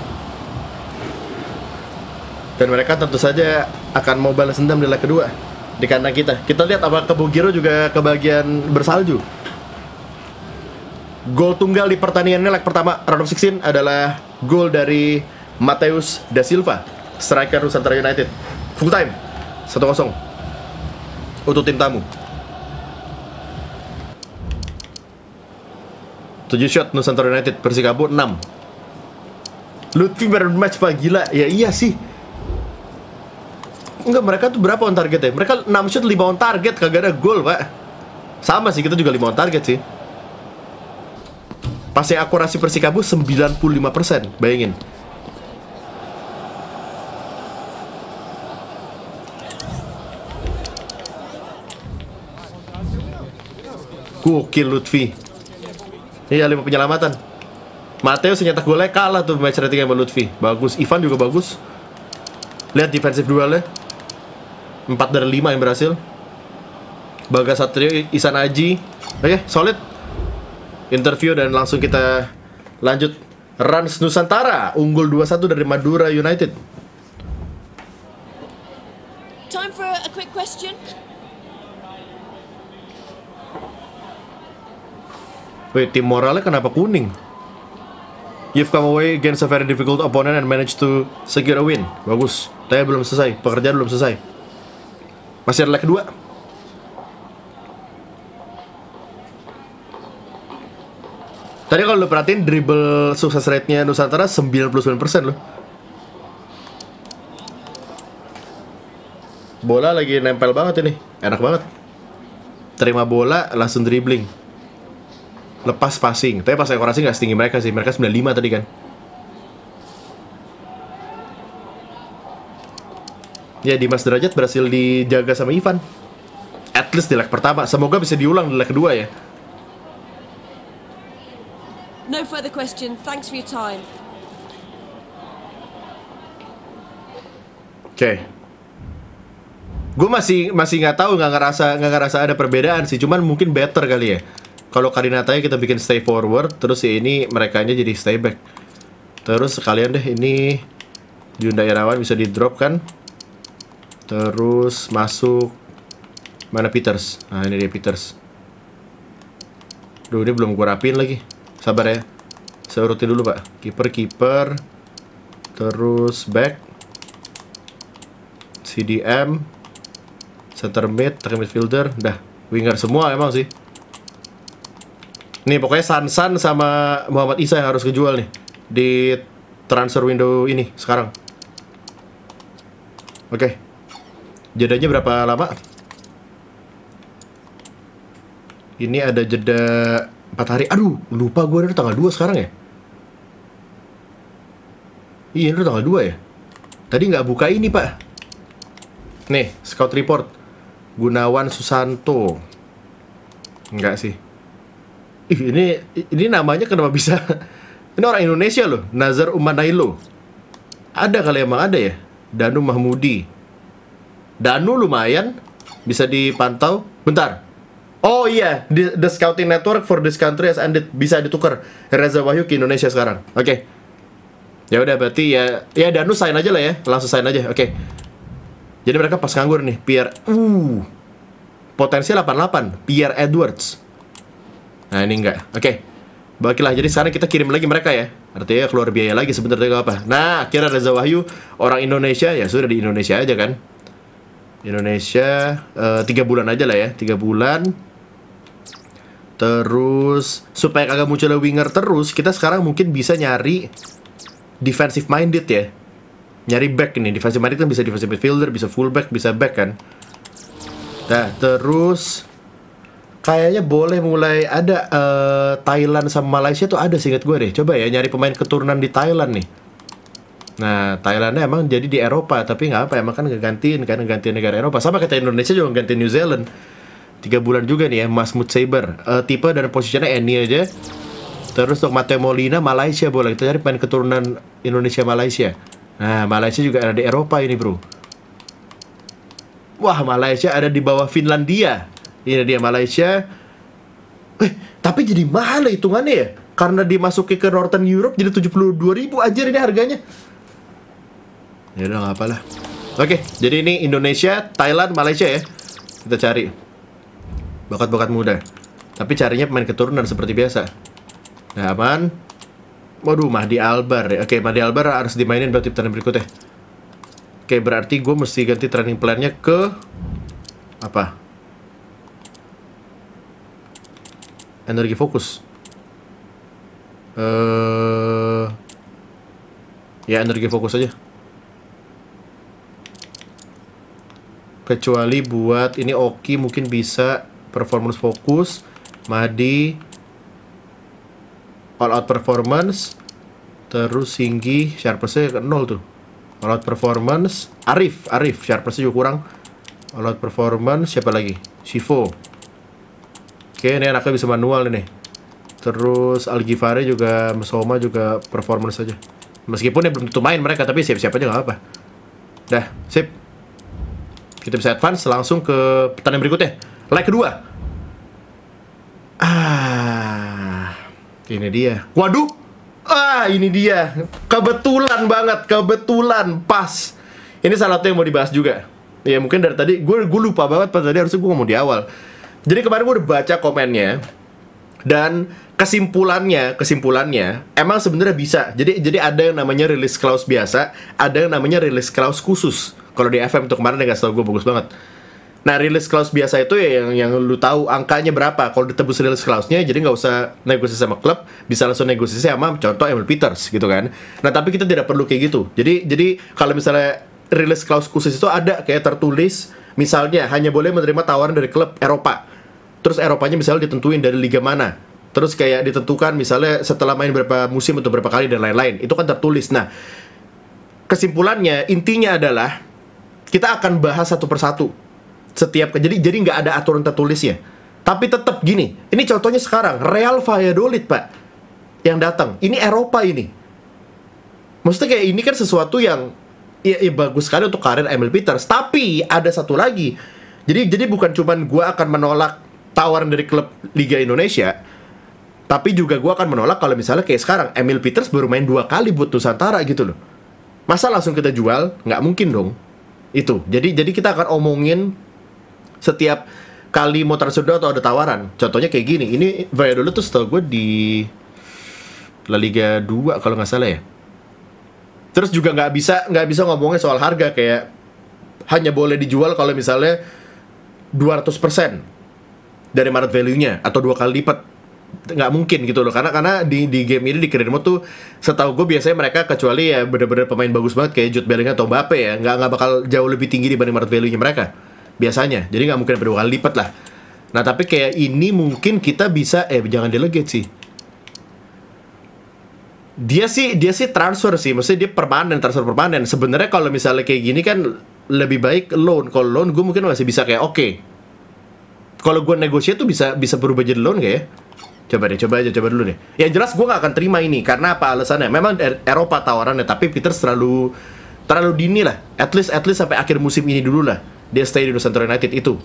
Dan mereka tentu saja akan mau balas dendam di leg kedua di kandang kita. Kita lihat apa Kebugiro juga kebagian bersalju. Gol tunggal di pertandingan ini leg pertama round of sixteen adalah gol dari Mateus da Silva, striker Nusantara United. Full time satu kosong untuk tim tamu. tujuh shot Nusantara United, Persikabo enam. Lutfi baru match pak, gila. Ya iya sih. Enggak, mereka tuh berapa on target ya? Mereka enam shot lima on target, kagak ada gol pak. Sama sih, kita juga lima on target sih. Passing akurasi Persikabo sembilan puluh lima persen, bayangin. Gokil Lutfi. Iya, lima penyelamatan. Mateo senyetak golnya kalah tuh match rating sama Lutfi. Bagus, Ivan juga bagus. Lihat defensive duelnya, empat dari lima yang berhasil. Bagas Satrio, Isan Aji. Oke, solid. Interview dan langsung kita lanjut. Rans Nusantara unggul dua satu dari Madura United. Time for a quick question. Wait, tim moralnya kenapa kuning? You've come away against a very difficult opponent and managed to secure a win. Bagus. Tapi belum selesai, pekerjaan belum selesai. Masih ada leg kedua. Tadi kalau lu perhatiin dribble sukses rate-nya Nusantara sembilan puluh sembilan persen loh. Bola lagi nempel banget ini. Enak banget. Terima bola, langsung dribbling. Lepas passing. Tapi pas akurasi nggak setinggi mereka sih. Mereka sembilan puluh lima tadi kan. Ya, Dimas Derajat berhasil dijaga sama Ivan. At least di leg pertama. Semoga bisa diulang di leg kedua ya. No further question. Thanks for your time. Oke. Okay. Gue masih masih nggak tahu, nggak ngerasa nggak ngerasa ada perbedaan sih. Cuman mungkin better kali ya. Kalau Karinatanya kita bikin stay forward, terus ya ini merekanya jadi stay back. Terus sekalian deh ini Junda Irawan bisa di drop kan. Terus masuk mana Peters. Nah ini dia Peters. Duh, ini belum gue rapiin lagi. Sabar ya. Saya urutin dulu pak. Kiper kiper. Terus back. C D M. Center mid, tengah midfielder. Dah, winger semua emang sih. Nih pokoknya Sansan sama Muhammad Isa yang harus kejual nih di transfer window ini sekarang. Oke. Jedanya berapa lama? Ini ada jeda empat hari. Aduh, lupa gue ada tanggal dua sekarang ya. Iya, ini tanggal dua ya. Tadi nggak buka ini, Pak. Nih, scout report. Gunawan Susanto. Enggak sih. Ih, ini ini namanya kenapa bisa? Ini orang Indonesia loh, Nazar Umanailo. Ada kali emang ada ya? Danu Mahmudi. Danu lumayan bisa dipantau. Bentar. Oh iya, the, the scouting network for this country has ended. Bisa ditukar Reza Wahyu ke Indonesia sekarang. Oke. Okay. Ya udah berarti ya ya Danu sign aja lah ya. Langsung sign aja. Oke. Okay. Jadi mereka pas nganggur nih, Pierre. Uh. Potensial delapan puluh delapan, Pierre Edwards. Nah ini enggak, oke okay. Baiklah, jadi sekarang kita kirim lagi mereka ya. Artinya keluar biaya lagi sebenarnya apa. Nah, akhirnya Reza Wahyu, orang Indonesia. Ya sudah di Indonesia aja kan. Indonesia, uh, tiga bulan aja lah ya. Tiga bulan. Terus, supaya kagak muncul winger terus, kita sekarang mungkin bisa nyari defensive minded ya. Nyari back ini, defensive minded kan bisa defensive midfielder, bisa fullback, bisa back kan. Nah, terus kayaknya boleh mulai ada uh, Thailand sama Malaysia tuh ada, seingat gue deh. Coba ya nyari pemain keturunan di Thailand nih. Nah, Thailandnya emang jadi di Eropa, tapi nggak apa, emang kan ngegantiin kan, ngegantiin negara Eropa. Sama kayak Indonesia juga ngegantiin New Zealand. Tiga bulan juga nih ya, Mahmoud Saber. Uh, tipe dan posisinya Eni aja. Terus untuk Mateo Molina, Malaysia boleh. Kita cari pemain keturunan Indonesia Malaysia. Nah, Malaysia juga ada di Eropa ini bro. Wah, Malaysia ada di bawah Finlandia. Ini dia Malaysia. Eh, tapi jadi mahal ya hitungannya ya. Karena dimasuki ke Northern Europe jadi tujuh puluh dua ribu aja ini harganya. Ya udah nggak apalah. Oke, jadi ini Indonesia, Thailand, Malaysia ya. Kita cari bakat-bakat muda. Tapi carinya pemain keturunan seperti biasa. Nah, aman. Waduh, Mahdi Albar ya. Oke, Mahdi Albar harus dimainin buat pertandingan berikutnya. Oke, berarti gue mesti ganti training plan-nya ke apa? Energi fokus. Eh, ya energi fokus aja. Kecuali buat ini Oki mungkin bisa performance fokus, Madi all out performance, terus Singgi sharpness-nya ke nol tuh. All out performance, Arif, Arif sharpness-nya juga kurang. All out performance, siapa lagi? Shivo. Oke, ini anaknya bisa manual ini. Terus Algifare juga, Mesoma juga performance aja. Meskipun ya belum tentu main mereka, tapi siap-siap aja nggak apa. Dah, sip. Kita bisa advance langsung ke pertandingan berikutnya. Leg kedua. Ah, ini dia. Waduh. Ah, ini dia. Kebetulan banget, kebetulan pas. Ini salah satu yang mau dibahas juga. Ya mungkin dari tadi gue gue lupa banget pas tadi harusnya gue ngomong di awal. Jadi kemarin gue udah baca komennya dan kesimpulannya, kesimpulannya emang sebenarnya bisa. Jadi jadi ada yang namanya release clause biasa, ada yang namanya release clause khusus. Kalau di F M tuh kemarin yang nggak tahu gue bagus banget. Nah release clause biasa itu ya yang yang lu tahu angkanya berapa. Kalau ditebus release clause-nya, jadi nggak usah negosiasi sama klub, bisa langsung negosiasi sama contoh Emil Peters gitu kan. Nah tapi kita tidak perlu kayak gitu. Jadi jadi kalau misalnya release clause khusus itu ada kayak tertulis, misalnya hanya boleh menerima tawaran dari klub Eropa. Terus Eropanya misalnya ditentuin dari liga mana. Terus kayak ditentukan misalnya setelah main berapa musim atau berapa kali dan lain-lain. Itu kan tertulis. Nah, kesimpulannya intinya adalah kita akan bahas satu persatu setiap jadi jadi nggak ada aturan tertulisnya. Tapi tetap gini. Ini contohnya sekarang Real Valladolid, Pak, yang datang. Ini Eropa ini. Maksudnya kayak ini kan sesuatu yang ya, ya bagus sekali untuk karir Emil Peters. Tapi ada satu lagi. Jadi jadi bukan cuman gue akan menolak tawaran dari klub Liga Indonesia, tapi juga gue akan menolak kalau misalnya kayak sekarang Emil Peters baru main dua kali buat Nusantara gitu loh. Masa langsung kita jual? Nggak mungkin dong. Itu. Jadi jadi kita akan omongin setiap kali mau transfer atau ada tawaran. Contohnya kayak gini. Ini Valladolid tuh setahu gue di La Liga dua kalau nggak salah ya. Terus juga nggak bisa nggak bisa ngomongin soal harga, kayak hanya boleh dijual kalau misalnya dua ratus persen dari market value-nya atau dua kali lipat. Nggak mungkin gitu loh, karena karena di di game ini di career mode tuh setahu gue biasanya mereka kecuali ya bener-bener pemain bagus banget kayak Jude Bellingham atau Mbappe ya nggak nggak bakal jauh lebih tinggi dibanding market value-nya mereka biasanya. Jadi nggak mungkin dua kali lipat lah. Nah tapi kayak ini mungkin kita bisa eh jangan delegate sih. Dia sih dia sih transfer sih, maksudnya dia permanen, transfer permanen. Sebenarnya kalau misalnya kayak gini kan lebih baik loan. Kalau loan gue mungkin masih bisa kayak oke. Okay. Kalau gue negosiasi tuh bisa bisa berubah jadi loan kayak ya. Coba deh, coba aja, coba dulu deh. Yang jelas gue gak akan terima ini. Karena apa alasannya? Memang Eropa tawarannya, tapi Peters terlalu terlalu dini lah. At least, at least sampai akhir musim ini dulu lah dia stay di Nusantara United itu.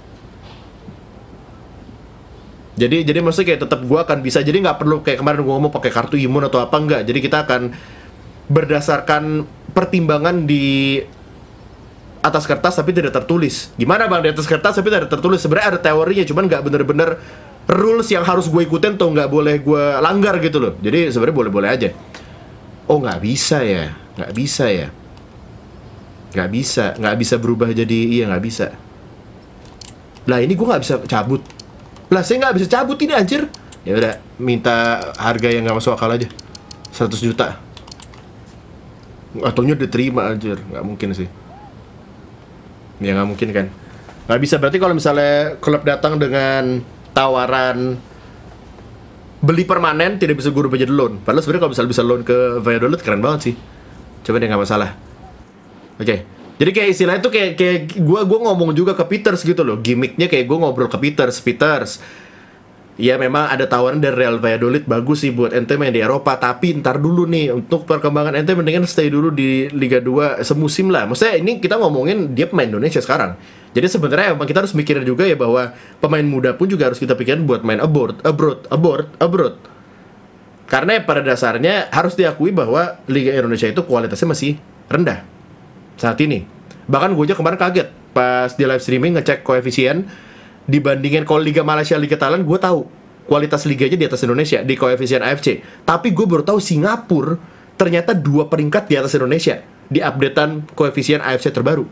Jadi, jadi maksudnya kayak tetap gue akan bisa. Jadi gak perlu kayak kemarin gue ngomong pakai kartu imun atau apa, enggak. Jadi kita akan berdasarkan pertimbangan di atas kertas tapi tidak tertulis. Gimana bang, di atas kertas tapi tidak tertulis? Sebenarnya ada teorinya, cuman gak bener-bener rules yang harus gue ikutin tuh nggak boleh gue langgar gitu loh. Jadi sebenarnya boleh-boleh aja. Oh nggak bisa ya, nggak bisa ya, nggak bisa, nggak bisa berubah jadi iya nggak bisa. Lah ini gue nggak bisa cabut. Lah saya nggak bisa cabut ini anjir. Ya udah minta harga yang nggak masuk akal aja, seratus juta. Ataunya diterima anjir, nggak mungkin sih. Ya nggak mungkin kan. Nggak bisa, berarti kalau misalnya klub datang dengan tawaran beli permanen tidak bisa gue rubah jadi loan. Padahal sebenarnya kalau misalnya bisa loan ke Valladolid keren banget sih. Coba deh nggak masalah. Oke. Okay. Jadi kayak istilahnya tuh kayak kayak gue gue ngomong juga ke Peters gitu loh. Gimmicknya kayak gue ngobrol ke Peters. Peters. Ya memang ada tawaran dari Real Valladolid bagus sih buat ente main di Eropa, tapi ntar dulu nih untuk perkembangan ente mendingan stay dulu di Liga dua semusim lah. Maksudnya ini kita ngomongin dia pemain Indonesia sekarang. Jadi sebenarnya emang kita harus mikirin juga ya bahwa pemain muda pun juga harus kita pikirin buat main abroad, abroad, abroad, abroad. Karena pada dasarnya harus diakui bahwa Liga Indonesia itu kualitasnya masih rendah saat ini. Bahkan gue aja kemarin kaget pas di live streaming ngecek koefisien dibandingin kalau Liga Malaysia, Liga Thailand, gue tahu kualitas liganya di atas Indonesia di koefisien A F C. Tapi gue baru tahu Singapura ternyata dua peringkat di atas Indonesia di updatean koefisien A F C terbaru.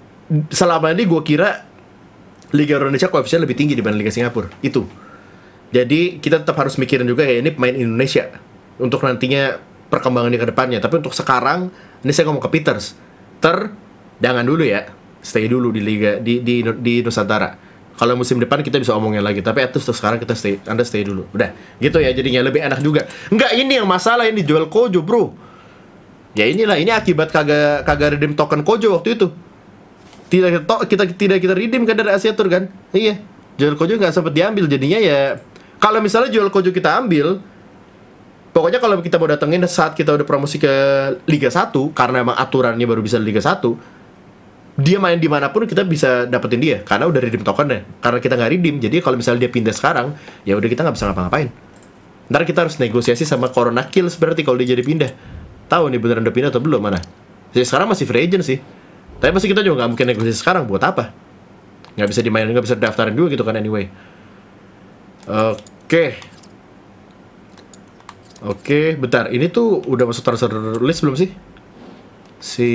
Selama ini gue kira Liga Indonesia koefisien lebih tinggi dibanding Liga Singapura. Itu. Jadi kita tetap harus mikirin juga ya, ini pemain Indonesia untuk nantinya perkembangannya ke depannya. Tapi untuk sekarang, ini saya ngomong ke Peters, ter jangan dulu ya, stay dulu di liga di di, di Nusantara. Kalau musim depan kita bisa omongin lagi, tapi at least untuk sekarang kita stay, Anda stay dulu. Udah, gitu ya, jadinya lebih enak juga. Enggak, ini yang masalah, ini jual Kojo, bro. Ya inilah, ini akibat kagak kagak redeem token Kojo waktu itu. Tidak to, kita tidak kita redeem kan dari Asia Tour kan? Iya. Jual Kojo nggak sempat diambil, jadinya ya kalau misalnya jual Kojo kita ambil, pokoknya kalau kita mau datengin saat kita udah promosi ke Liga satu, karena emang aturannya baru bisa Liga satu, dia main dimanapun kita bisa dapetin dia, karena udah redeem tokennya. Karena kita nggak redeem, jadi kalau misalnya dia pindah sekarang, ya udah kita nggak bisa ngapa-ngapain. Ntar kita harus negosiasi sama Corona Kills berarti kalau dia jadi pindah. Tahu nih beneran udah pindah atau belum mana? Jadi sekarang masih free agent sih. Tapi pasti kita juga nggak mungkin negosiasi sekarang, buat apa? Nggak bisa dimainin, nggak bisa daftarin juga gitu kan anyway. Oke. Oke, bentar. Ini tuh udah masuk transfer list belum sih? Si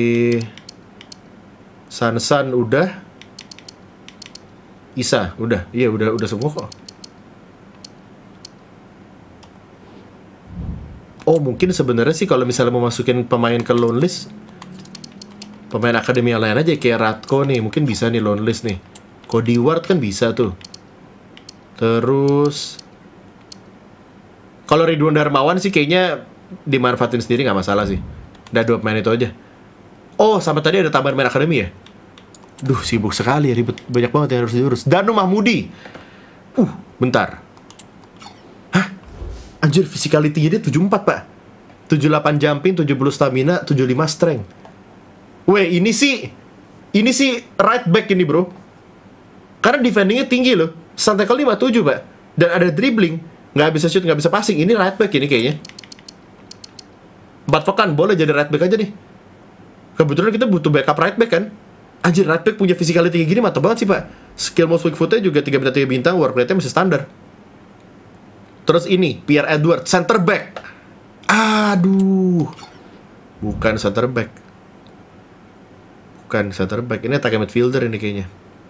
Sansan udah. Isa udah. Iya, udah udah semua kok. Oh, mungkin sebenarnya sih kalau misalnya mau masukin pemain ke loan list, pemain akademi yang lain aja kayak Ratko nih, mungkin bisa nih loan list nih. Cody Ward kan bisa tuh. Terus kalau Ridwan Darmawan sih kayaknya dimanfaatin sendiri nggak masalah sih. Udah dua pemain itu aja. Oh, sama tadi ada tambahan main akademi ya? Duh, sibuk sekali ya, ribet. Banyak banget yang harus diurus. Danu Mahmudi. Uh, bentar. Hah? Anjir, physicality dia tujuh puluh empat, Pak. tujuh puluh delapan jumping, tujuh puluh stamina, tujuh puluh lima strength. Weh, ini sih ini sih right back ini, bro. Karena defendingnya tinggi loh. Santai kali lima puluh tujuh, Pak. Dan ada dribbling. Nggak bisa shoot, nggak bisa passing. Ini right back ini kayaknya. Empat pekan, boleh jadi right back aja nih. Kebetulan kita butuh backup right back kan. Anjir, right back punya physicality tinggi gini, mantap banget sih, Pak. Skill most weak footnya juga tiga bintang tiga bintang, work rate-nya masih standar. Terus ini, Pierre Edward, center back. Aduh. Bukan center back. Bukan center back. Ini attacking midfielder ini kayaknya.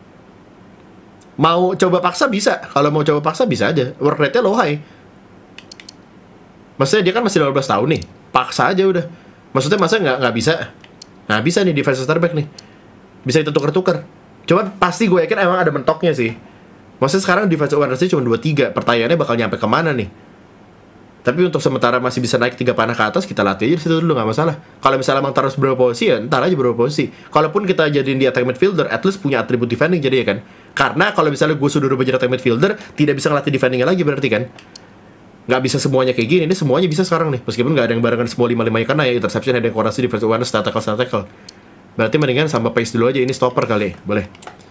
Mau coba paksa bisa. Kalau mau coba paksa bisa aja. Work rate-nya low high. Maksudnya dia kan masih delapan belas tahun nih. Paksa aja udah. Maksudnya masa nggak nggak bisa? Nah, bisa nih defense center back nih. Bisa kita tuker-tuker. Cuman pasti gue yakin emang ada mentoknya sih. Maksudnya sekarang defense awareness-nya cuma dua puluh tiga. Pertanyaannya bakal nyampe kemana nih? Tapi untuk sementara masih bisa naik tiga panah ke atas, kita latih aja di situ dulu, nggak masalah. Kalau misalnya emang terus berapa posisi, ya ntar aja berapa posisi. Kalaupun kita jadiin dia attack midfielder, at least punya atribut defending jadi ya kan. Karena kalau misalnya gue sudah menjadi attack midfielder, tidak bisa ngelatih defendingnya lagi berarti kan. Nggak bisa semuanya kayak gini, ini semuanya bisa sekarang nih. Meskipun nggak ada yang barengan semua lima-limanya, karena ya interception, ada yang korasi, defense awareness, stat tackle, stat tackle. Berarti mendingan sama pace dulu aja, ini stopper kali, boleh.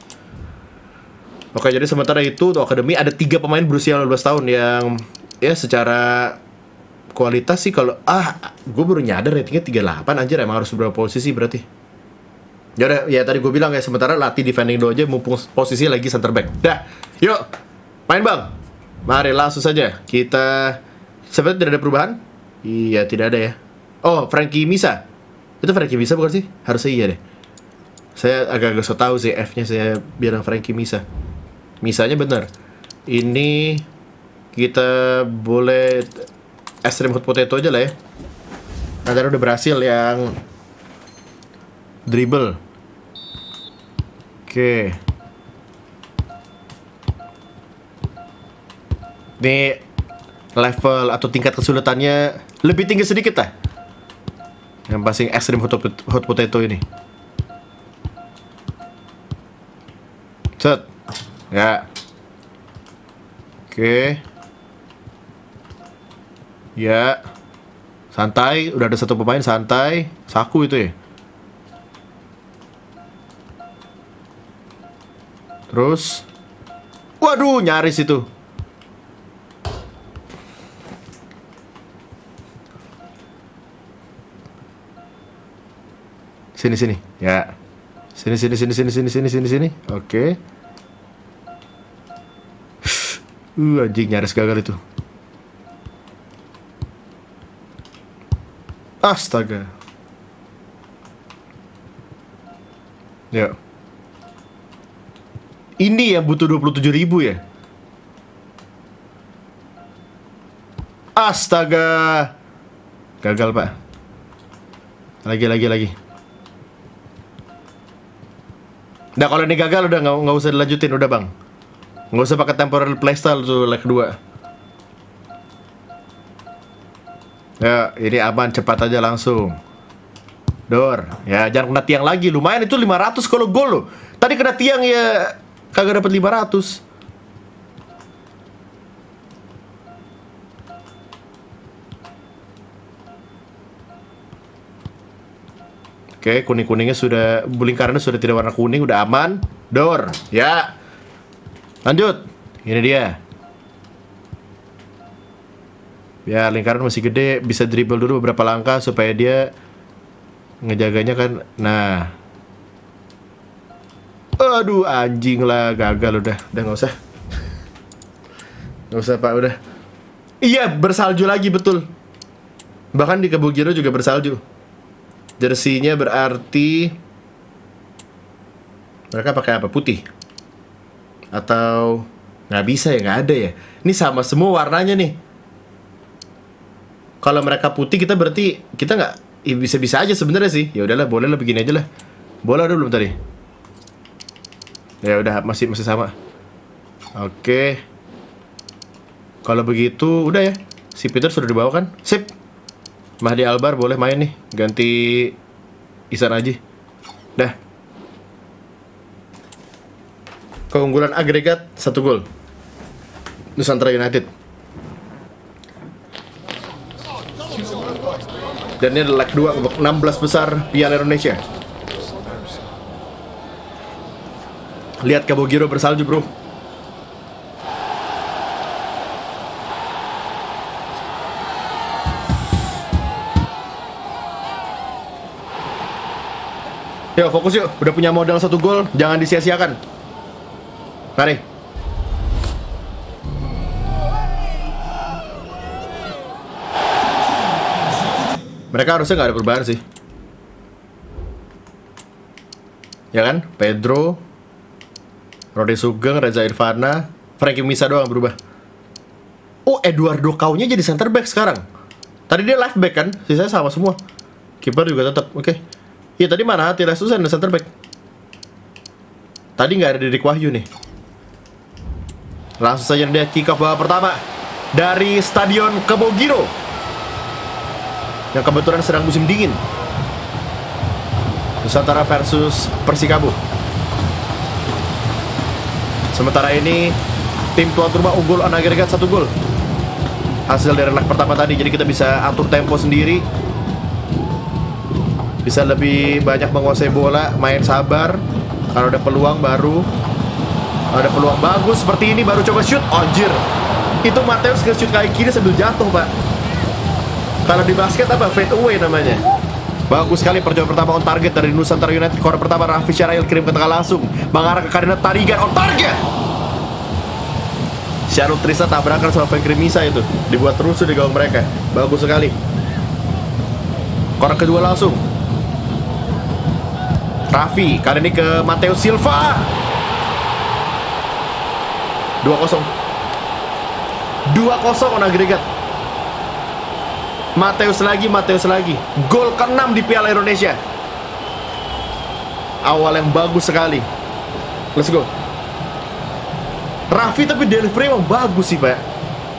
Oke, jadi sementara itu untuk akademi ada tiga pemain berusia lima belas tahun yang ya secara kualitas sih kalau ah gue baru nyadar ratingnya tiga puluh delapan, anjir emang harus berapa posisi berarti. Ya udah, ya tadi gue bilang ya sementara latih defending dulu aja mumpung posisi lagi center back. Dah, yuk main bang. Mari langsung saja kita. Sebenarnya tidak ada perubahan? Iya, tidak ada ya. Oh, Frankie Misa. Itu Frankie Misa bukan sih? Harusnya iya deh. Saya agak-agak so tau sih F-nya, saya bilang Frankie Misa. Misanya bener. Ini kita boleh extreme hot potato aja lah ya. Nah, tadi udah berhasil yang dribble. Oke. Ini level atau tingkat kesulitannya lebih tinggi sedikit lah. Yang pasti extreme hot, hot potato ini. Set. Ya. Oke. Ya. Santai, udah ada satu pemain santai. Saku itu ya. Terus waduh, nyaris itu. Sini sini. Ya. Sini sini sini sini sini sini sini sini. Oke. Uh, anjing nyaris gagal itu. Astaga. Ya. Ini yang butuh dua puluh tujuh ribu ya. Astaga. Gagal, Pak. Lagi, lagi, lagi. Nah, kalau ini gagal udah nggak nggak usah dilanjutin, udah bang. Nggak usah pakai temporary playstyle tuh leg kedua. Ya, ini aman, cepat aja langsung. Dor, ya jangan kena tiang lagi. Lumayan itu lima ratus kalau gol loh. Tadi kena tiang ya kagak dapat lima ratus. Oke, kuning-kuningnya sudah, lingkarannya sudah tidak warna kuning, udah aman. Dor, ya. Lanjut. Ini dia. Ya, lingkaran masih gede, bisa dribble dulu beberapa langkah supaya dia ngejaganya kan. Nah. Aduh, anjing lah, gagal udah. Udah nggak usah. Nggak usah, Pak, udah. Iya, bersalju lagi, betul. Bahkan di Kebugiro juga bersalju. Jersinya berarti mereka pakai apa? Putih? Atau nggak bisa ya? Nggak ada ya? Ini sama semua warnanya nih. Kalau mereka putih kita berarti kita nggak ya bisa-bisa aja sebenarnya sih. Ya udahlah, boleh lah begini aja lah. Bola udah belum tadi? Ya udah, masih masih sama. Oke. Kalau begitu udah ya. Si Peter sudah dibawa kan? Sip. Mahdi Albar boleh main nih, ganti Isan aja. Dah. Keunggulan agregat satu gol Nusantara United. Dan ini adalah leg dua babak enam belas besar Piala Indonesia. Lihat Kebugiro bersalju, bro. Yuk, fokus yuk. Udah punya modal satu gol, jangan disia-siakan. Mari. Mereka harusnya nggak ada perubahan sih. Ya kan? Pedro, Rode Sugeng, Reza Irfana, Frankie Misa doang berubah. Oh, Eduardo Kaunya jadi center back sekarang. Tadi dia left back kan? Sisanya sama semua. Kiper juga tetap. Oke. Okay. Ya tadi mana Hati Resusan dan center back. Tadi nggak ada Didik Wahyu nih. Langsung saja dia kick off babak pertama dari Stadion Kebugiro yang kebetulan sedang musim dingin. Nusantara versus Persikabo. Sementara ini tim tuan rumah unggul on agregat satu gol. Hasil dari leg pertama tadi, jadi kita bisa atur tempo sendiri. Bisa lebih banyak menguasai bola, main sabar. Kalau ada peluang baru, ada peluang bagus seperti ini baru coba shoot. Anjir, itu Mateus nge-shoot kaki kiri sambil jatuh, Pak. Kalau di basket apa? Fade away namanya. Bagus sekali percobaan pertama on target dari Nusantara United. Korner pertama Raffi Syarail kirim ke tengah langsung, mengarah ke Karina Tarigan on target. Syarul Trisna tabrakan sama Frankie Misa itu, dibuat terus di gawang mereka. Bagus sekali. Korner kedua langsung Raffi, kali ini ke Mateus Silva. dua kosong dua kosong on agregat. Mateus lagi, Mateus lagi. Gol keenam di Piala Indonesia. Awal yang bagus sekali. Let's go. Raffi tapi delivery emang bagus sih, Pak.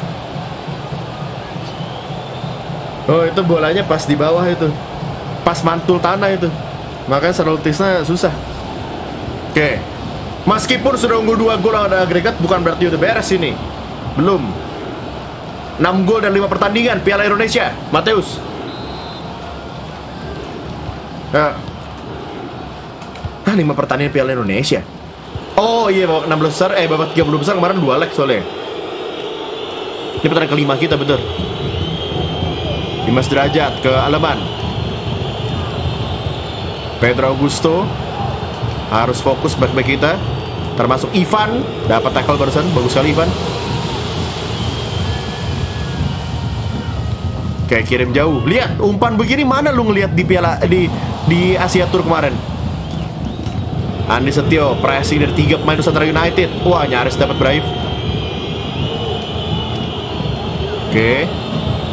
Oh, itu bolanya pas di bawah itu. Pas mantul tanah itu. Makanya Syarul Trisna susah. Oke. Meskipun sudah unggul dua gol ada agregat, bukan berarti udah beres ini. Belum. enam gol dan lima pertandingan Piala Indonesia. Mateus. Nah. Nah, lima pertandingan Piala Indonesia. Oh iya, babak enam belas besar, eh babak tiga puluh besar kemarin dua leg soalnya. Ini pertandingan kelima kita, betul. Dimas Derajat ke Aleman. Pedro Augusto harus fokus back-back kita, termasuk Ivan. Dapat tackle barusan, bagus sekali Ivan. Oke, kirim jauh. Lihat umpan begini mana lu ngelihat di Piala di di Asia Tour kemarin. Andi Setio pressing dari tiga pemain Nusantara United. Wah, nyaris dapat brave. Oke.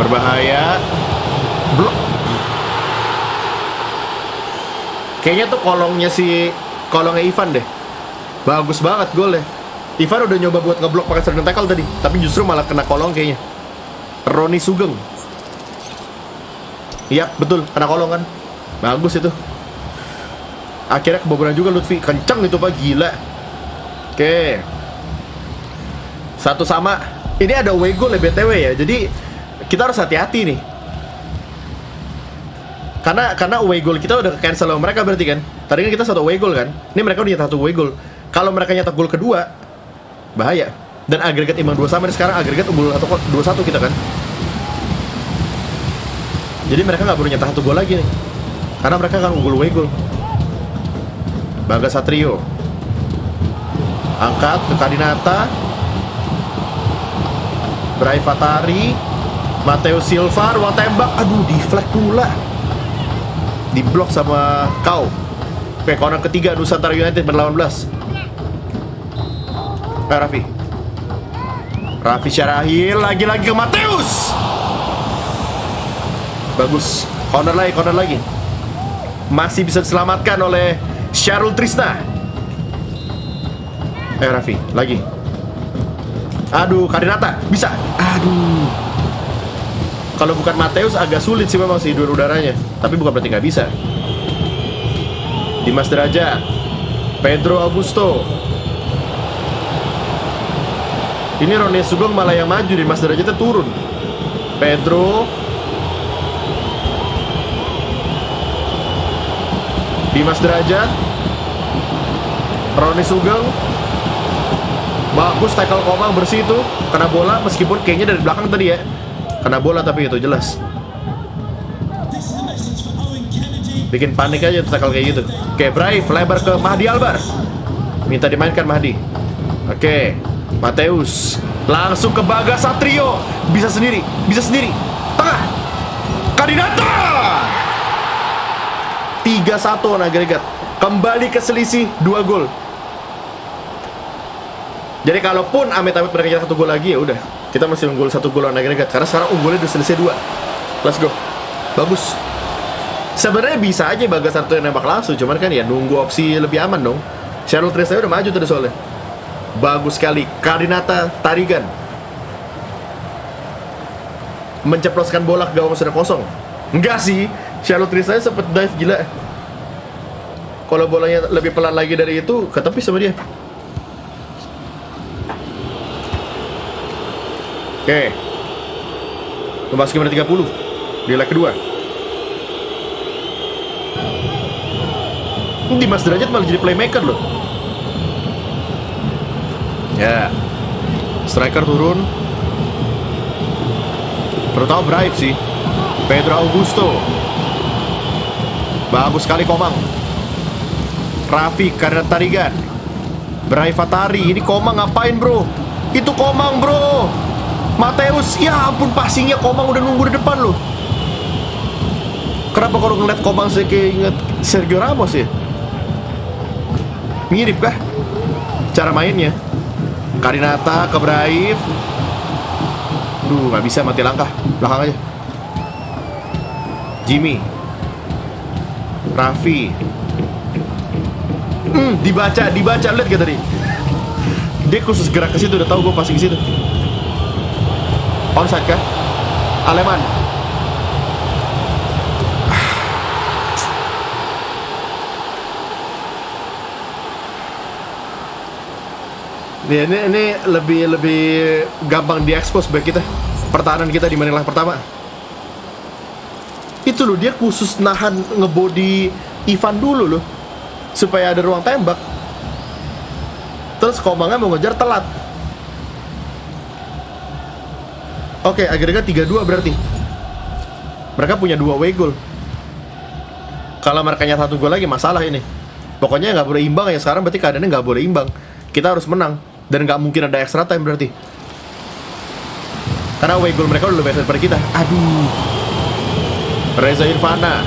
Berbahaya. Blok. Kayaknya tuh kolongnya si kolongnya Ivan deh. Bagus banget golnya. Ivan udah nyoba buat ngeblok pakai sliding tackle tadi, tapi justru malah kena kolong kayaknya. Roni Sugeng. Iya, betul, kena kolong kan. Bagus itu. Akhirnya kebobolan juga Lutfi. Kenceng itu Pak, gila. Oke. Satu sama. Ini ada away goal ya B T W ya. Jadi kita harus hati-hati nih. Karena karena away goal kita udah cancel sama mereka berarti kan. Tadi kan kita satu away goal kan. Ini mereka udah nyetak satu away goal. Kalau mereka nyetak gol kedua, bahaya. Dan agregat imbang dua sama nih, sekarang agregat unggul dua satu kita kan. Jadi mereka nggak boleh nyetak satu gol lagi nih. Karena mereka akan unggul away goal. Bagas Satrio. Angkat ke Kadinata. Bray Fatari. Matteo Silva, ruang tembak. Aduh, deflect pula. Diblok sama kau. Oke, corner ketiga Nusantara United berdelapan belas. Eh, Raffi. Raffi Syarahil lagi-lagi ke Mateus. Bagus. Corner lagi, corner lagi. Masih bisa diselamatkan oleh Syarul Trisna. Eh, Raffi, lagi. Aduh, Kadinata, bisa. Aduh. Kalau bukan Mateus agak sulit sih memang sih dua udaranya. Tapi bukan berarti nggak bisa. Dimas Derajat, Pedro Augusto. Ini Roni Sugeng malah yang maju, Dimas Derajatnya turun. Pedro, Dimas Derajat, Roni Sugeng. Bagus tackle Komang, bersih itu. Kena bola meskipun kayaknya dari belakang tadi ya. Kena bola tapi itu jelas. Bikin panik aja tuh tackle kayak gitu. Oke, Brave lebar ke Mahdi Albar. Minta dimainkan Mahdi. Oke, Mateus langsung ke Bagas Satrio. Bisa sendiri, bisa sendiri. Tengah. Kadinata. tiga satu on agregat. Kembali ke selisih dua gol. Jadi kalaupun amit-amit mereka nyetak satu gol lagi ya udah. Kita masih unggul satu gol on agregat karena sekarang unggulnya udah selesai dua. Let's go. Bagus. Sebenarnya bisa aja Bagas Satrio yang nembak langsung, cuman kan ya nunggu opsi lebih aman dong. Syarul Trisna udah maju tadi soalnya. Bagus sekali. Kadinata Tarigan menceploskan bola ke gawang sudah kosong. Enggak sih, Syarul Trisna sempet dive gila. Kalau bolanya lebih pelan lagi dari itu, ketepis sama dia. Oke. Memasuki menit tiga puluh di leg kedua. Dimas Derajat malah jadi playmaker loh. Ya. Striker turun. Terutama Brave sih. Pedro Augusto. Bagus sekali Komang. Raffi karena Tarigan. Bray Fatari. Ini Komang ngapain bro? Itu Komang bro. Mateus. Ya ampun, passingnya Komang udah nunggu di depan loh. Kenapa kalau ngeliat Komang saya kayak inget Sergio Ramos ya? Mirip kah cara mainnya? Kadinata ke Brave. Duh, gak bisa, mati langkah. Belakang aja. Jimmy. Raffi. Hmm, dibaca, dibaca. Lihat gak tadi? Dia khusus gerak ke situ, udah tahu gue passing ke situ. Onside kah? Aleman. Ini, ini, ini lebih lebih gampang diekspos bagi kita, pertahanan kita di menit pertama. Itu loh, dia khusus nahan ngebody Ivan dulu loh, supaya ada ruang tembak. Terus Komangnya mau ngejar telat. Oke, agregat tiga dua berarti. Mereka punya dua away goal. Kalau mereka nyata satu gol lagi masalah ini. Pokoknya nggak boleh imbang ya sekarang, berarti keadaannya nggak boleh imbang. Kita harus menang. Dan nggak mungkin ada extra time berarti. Karena away goal mereka udah lebih besar daripada kita. Aduh. Reza Irfana.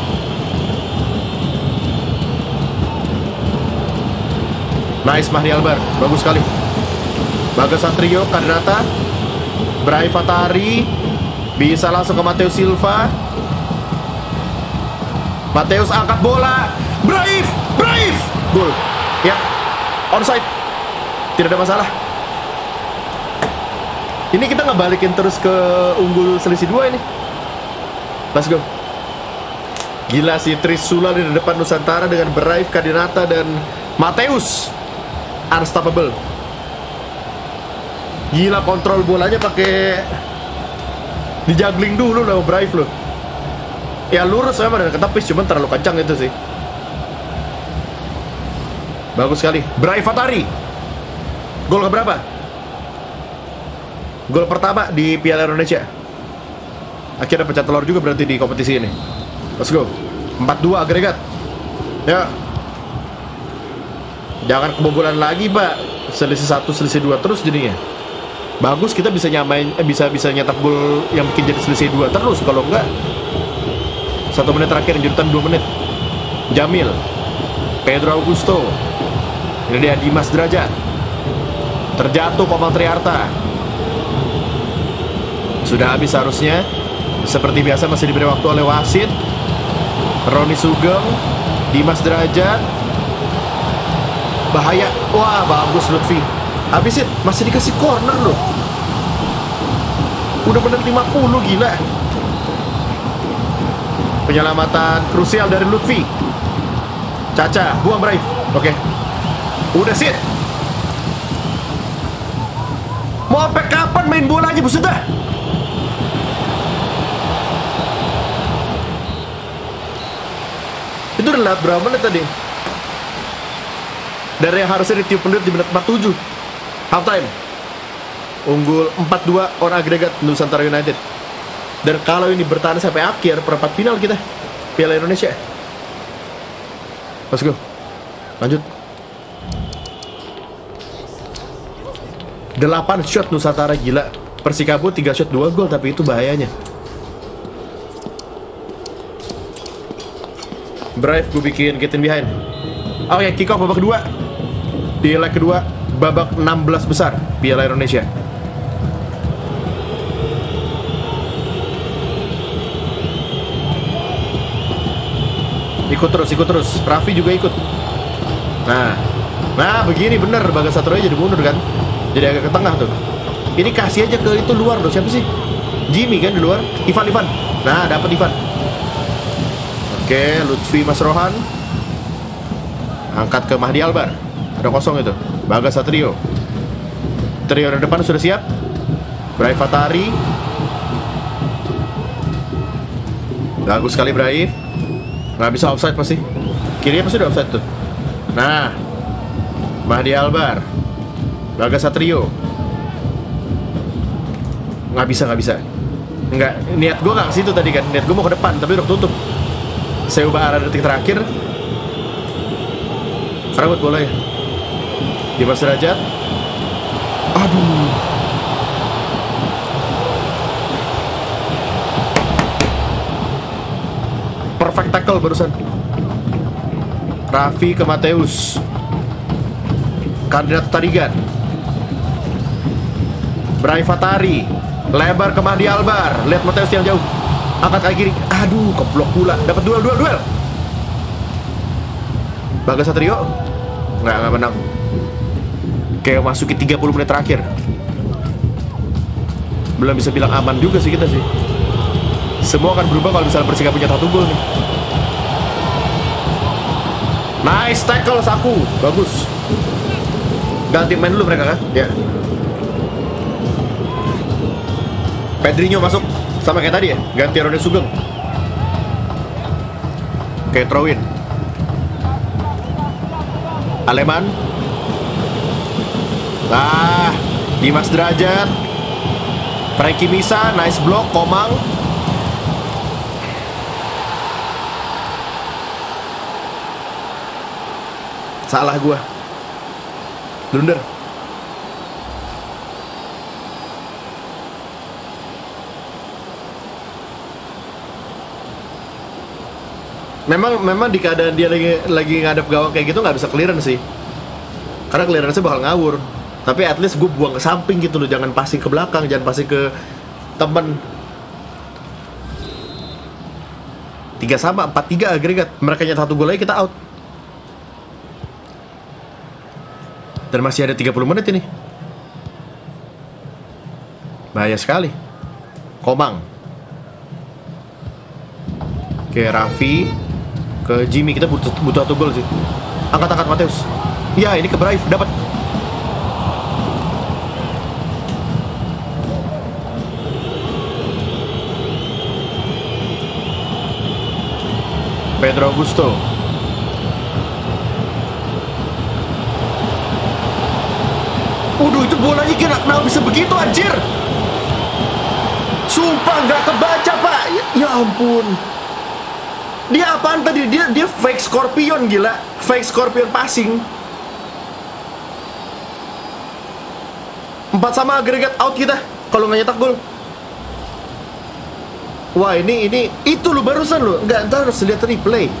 Nice Mahdi Albar. Bagus sekali. Bagas Satrio, Kadinata, Bray Fatari, Bisa langsung ke Mateus Silva. Mateus angkat bola. Brave, Brave. Gol. Ya. Onside. Tidak ada masalah. Ini kita ngebalikin terus ke unggul selisih dua ini. Let's go. Gila sih, Trisula di depan Nusantara dengan Brave, Kadinata, dan Mateus. Unstoppable. Gila, kontrol bolanya pakai di-juggling dulu loh, Brave loh. Ya lurus memang dan ketepis, cuman terlalu kencang itu sih. Bagus sekali. Brave Fatari. Gol keberapa? Gol pertama di Piala Indonesia. Akhirnya pecah telur juga berarti di kompetisi ini. Let's go. empat dua agregat. Ya. Jangan kebobolan lagi, Pak. Selisih satu, selisih dua terus jadinya. Bagus, kita bisa nyamain, eh, bisa bisa nyetak gol yang bikin jadi selisih dua terus. Kalau enggak, satu menit terakhir jurutan dua menit. Jamil, Pedro Augusto, ini dia Dimas Derajat. Terjatuh Komang Triarta. Sudah habis harusnya. Seperti biasa masih diberi waktu oleh wasit. Roni Sugeng, Dimas Derajat. Bahaya. Wah, bagus Lutfi. Habisin, masih dikasih corner loh. Udah menit lima puluh, gila. Penyelamatan krusial dari Lutfi. Caca, buang Brave. Oke. Udah sit. Mau sampai kapan main bola aja, buset dah. Itu udah lewat berapa menit tadi? Dari yang harusnya ditiup menit di menit empat puluh tujuh. Half time. Unggul empat dua on agregat Nusantara United. Dan kalau ini bertahan sampai akhir perempat final kita Piala Indonesia. Let's go. Lanjut. delapan shot Nusantara, gila. Persikabo tiga shot dua gol, tapi itu bahayanya. Brave gue bikin get in behind. Oke, okay, kick off babak kedua. Di leg kedua, babak enam belas besar Piala Indonesia. Ikut terus, ikut terus. Raffi juga ikut. Nah, nah begini bener. Bagas Satrio jadi mundur kan. Jadi agak ke tengah tuh. Ini kasih aja ke itu luar loh. Siapa sih? Jimmy kan di luar. Ivan, Ivan. Nah, dapat Ivan. Oke, Lutfi Mas Rohan. Angkat ke Mahdi Albar. Ada kosong itu. Bagas Satrio. Trio di depan sudah siap. Brave Fatari. Bagus sekali Brave. Nggak bisa offside pasti. Kirinya pasti udah offside tuh. Nah, Mahdi Albar, Bagas Satrio. Nggak bisa, nggak bisa. Nggak, niat gue nggak ke situ tadi kan. Niat gue mau ke depan, tapi udah tutup. Saya ubah arah detik terakhir. Karena buat bola ya. Dimas Derajat. Aduh. Perfect tackle barusan. Raffi ke Mateus. Kandidat Tarigan. Brave Fatari. Lebar ke Mahdi Albar. Lihat Mateus yang jauh. Angkat kaki kiri. Aduh, keblok pula. Dapat duel, duel, duel. Bagas Satrio. Nggak, nggak menang. Kayak masuki tiga puluh menit terakhir. Belum bisa bilang aman juga sih kita sih. Semua akan berubah kalau misalnya Persika punya satu gol nih. Nice tackle Saku. Bagus. Ganti main dulu mereka kan? Ya. Pedrinho masuk. Sama kayak tadi ya. Ganti Roni Sugeng. Oke, throw in. Aleman. Nah, Dimas Derajat. Frankie Misa, nice block. Komang. Salah gua. Blunder. Memang memang di keadaan dia lagi lagi ngadep gawang kayak gitu nggak bisa clearance sih. Karena clearance-nya bakal ngawur. Tapi at least gue buang ke samping gitu loh, jangan passing ke belakang, jangan passing ke temen. tiga sama, empat tiga agregat. Mereka nyetak satu gol lagi, kita out. Dan masih ada tiga puluh menit ini. Bahaya sekali. Komang. Oke, Raffi ke Jimmy. Kita butuh, butuh satu gol sih. Angkat-angkat Mateus. Ya, ini ke Brave. Dapat. Pedro Augusto. Waduh, itu bolanya kira kenapa bisa begitu, anjir. Sumpah nggak kebaca, Pak. Ya, ya ampun. Dia apaan tadi? Dia dia fake Scorpion, gila. Fake Scorpion passing. Empat sama agregat out kita kalau nggak nyetak gol. Wah, ini ini itu lo barusan lo. Enggak, ntar harus lihat replay.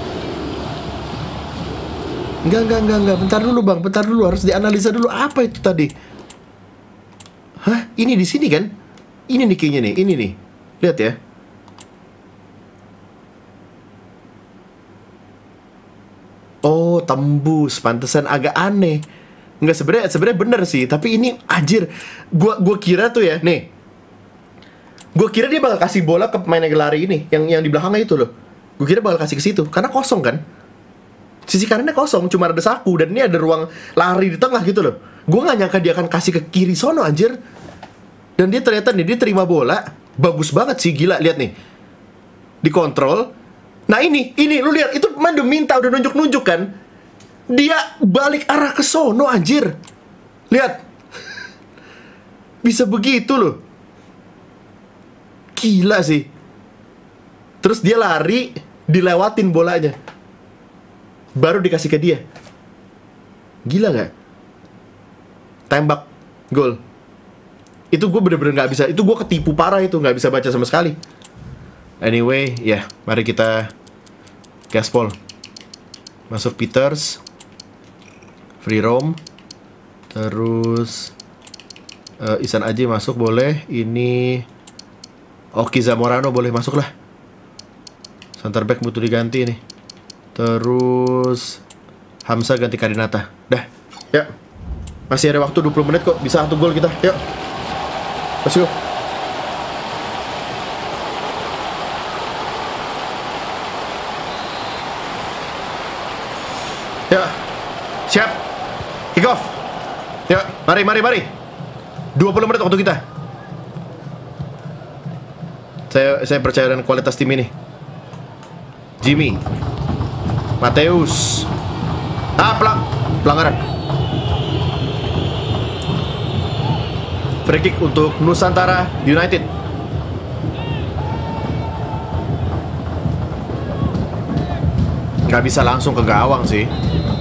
Enggak, enggak, enggak, enggak. Bentar dulu, Bang. Bentar dulu, harus dianalisa dulu apa itu tadi. Hah? Ini di sini kan? Ini nih kayaknya nih, ini nih. Lihat ya. Oh, tembus. Pantesan agak aneh. Enggak, sebenarnya sebenarnya bener sih, tapi ini anjir. Gua gua kira tuh ya, nih. Gue kira dia bakal kasih bola ke pemain yang lari ini, yang yang di belakangnya itu loh. Gue kira bakal kasih ke situ, karena kosong kan. Sisi kanannya kosong, cuma ada saku, dan ini ada ruang lari di tengah gitu loh. Gue nggak nyangka dia akan kasih ke kiri sono, anjir. Dan dia ternyata nih, dia terima bola, bagus banget sih, gila, lihat nih. Dikontrol. Nah ini, ini, lu lihat, itu pemain udah minta, udah nunjuk-nunjuk kan. Dia balik arah ke sono, anjir. Lihat. Bisa begitu loh. Gila sih. Terus dia lari, dilewatin bolanya, baru dikasih ke dia. Gila gak? Tembak, gol. Itu gue bener-bener gak bisa. Itu gue ketipu parah itu, gak bisa baca sama sekali. Anyway, ya yeah, mari kita gaspol. Masuk Peters, free roam. Terus uh, Isan Aji masuk boleh. Ini Oki Zamorano boleh masuk lah. Center back butuh diganti nih. Terus Hamzah ganti Karinata. Dah, ya. Masih ada waktu dua puluh menit kok. Bisa satu gol kita, yuk. Let's go. Ya, siap. Kick off. Ya, mari, mari, mari. dua puluh menit waktu kita. Saya saya percaya dengan kualitas tim ini. Jimmy, Mateus. Ah, pelang, pelanggaran. Free kick untuk Nusantara United. Gak bisa langsung ke gawang sih.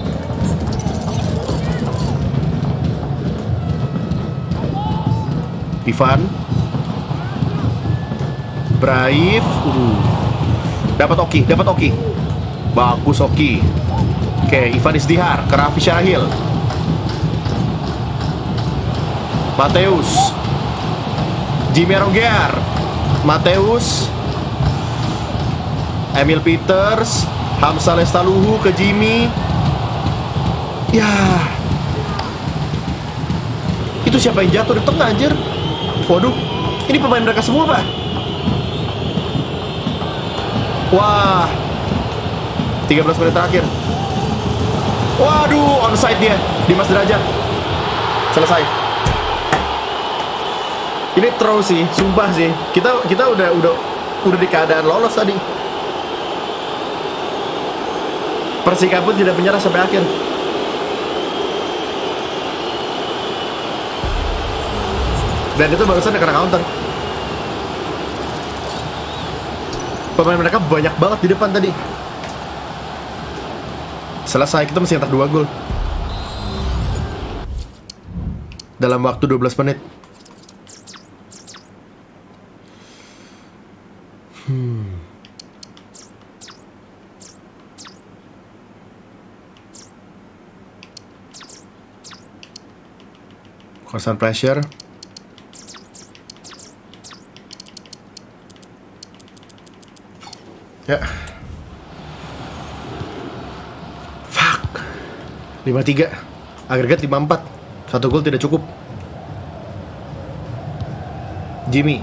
Ivan, Brave, uh. dapat Oki, dapat Oki. Bagus Oki. Oke, Ivan Isdihar ke Raffi Syahil. Mateus, Jimmy Roger, Mateus, Emil Peters, Hamzah Lestaluhu ke Jimmy. Ya, itu siapa yang jatuh di tengah anjir? Waduh, ini pemain mereka semua pak. Wah, tiga belas menit terakhir. Waduh, onside dia, Dimas Derajat. Selesai. Ini throw sih, sumpah sih. Kita kita udah udah udah di keadaan lolos tadi. Persika pun tidak menyerah sampai akhir. Dan itu barusan kena counter. Pemain mereka banyak banget di depan tadi. Selesai, kita masih nyetak dua gol dalam waktu dua belas menit. Hmm. Constant pressure. Ya, lima tiga. Agregat lima empat. Satu gol tidak cukup. Jimmy.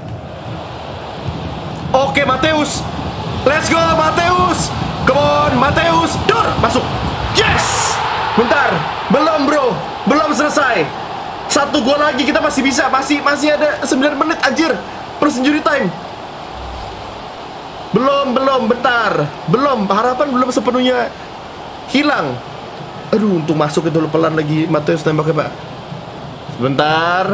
Oke, Mateus. Let's go, Mateus. Come on, Mateus. Dor, masuk. Yes. Bentar, belum bro. Belum selesai. Satu gol lagi kita masih bisa. Masih masih ada sembilan menit anjir. Plus injury time. Belum, belum, bentar. Belum, harapan belum sepenuhnya hilang. Aduh, untuk masuk itu pelan lagi Mateus tembaknya, Pak. Sebentar.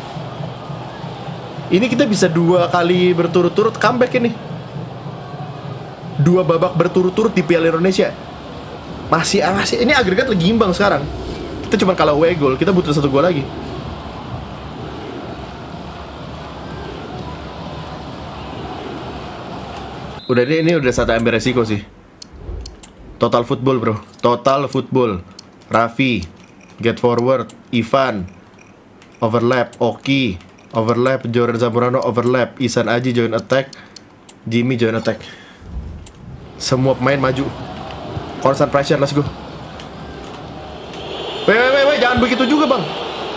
Ini kita bisa dua kali berturut-turut comeback ini. Dua babak berturut-turut di Piala Indonesia. Masih, masih. Ini agregat lagi imbang sekarang. Kita cuma kalah away goal. Kita butuh satu gol lagi. Udah ini, ini udah satu ambil resiko sih. Total football bro. Total football. Raffi, get forward. Ivan, overlap. Oki, overlap. Jordan Zamorano, overlap. Ihsan Aji join attack. Jimmy join attack. Semua pemain maju. Constant pressure, let's go. Weh, weh, weh, weh, jangan begitu juga bang.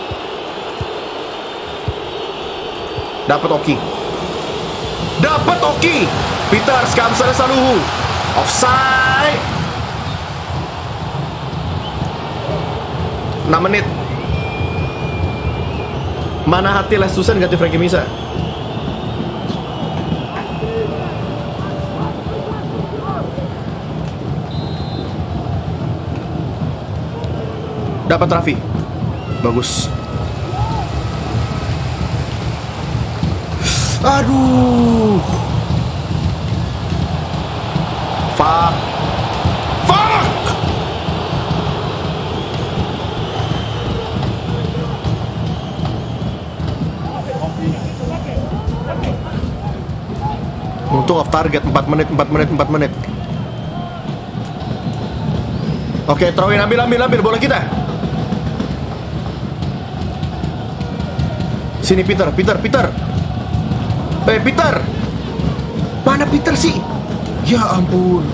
Dapat Oki. Dapat Oki. Peter Skamsel Saluhu. Offside. enam menit. Mana hati Les Susan ganti Frankie Misa. Dapat Raffi. Bagus. Aduh. Fuck. Fuck. Untung off target. Empat menit, empat menit, empat menit. Oke, throw in, ambil, ambil, ambil bola kita. Sini Peter, Peter, Peter. Eh, Peter. Mana Peter sih? Ya ampun.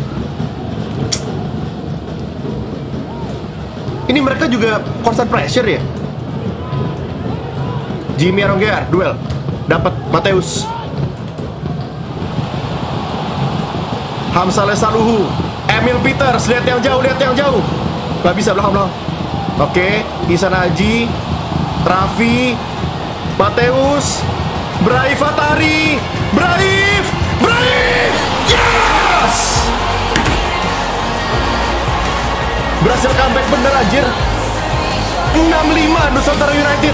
Ini mereka juga constant pressure ya. Jimmy Aronggear, duel. Dapat Mateus. Hamzah Lesaluhu. Emil Peters, lihat yang jauh, lihat yang jauh. Gak bisa belakang-belakang. Oke, Ihsan Aji, Raffi, Mateus, Braif Atari, Braif, Braif, yes! Berhasil comeback bener anjir. enam lima Nusantara United.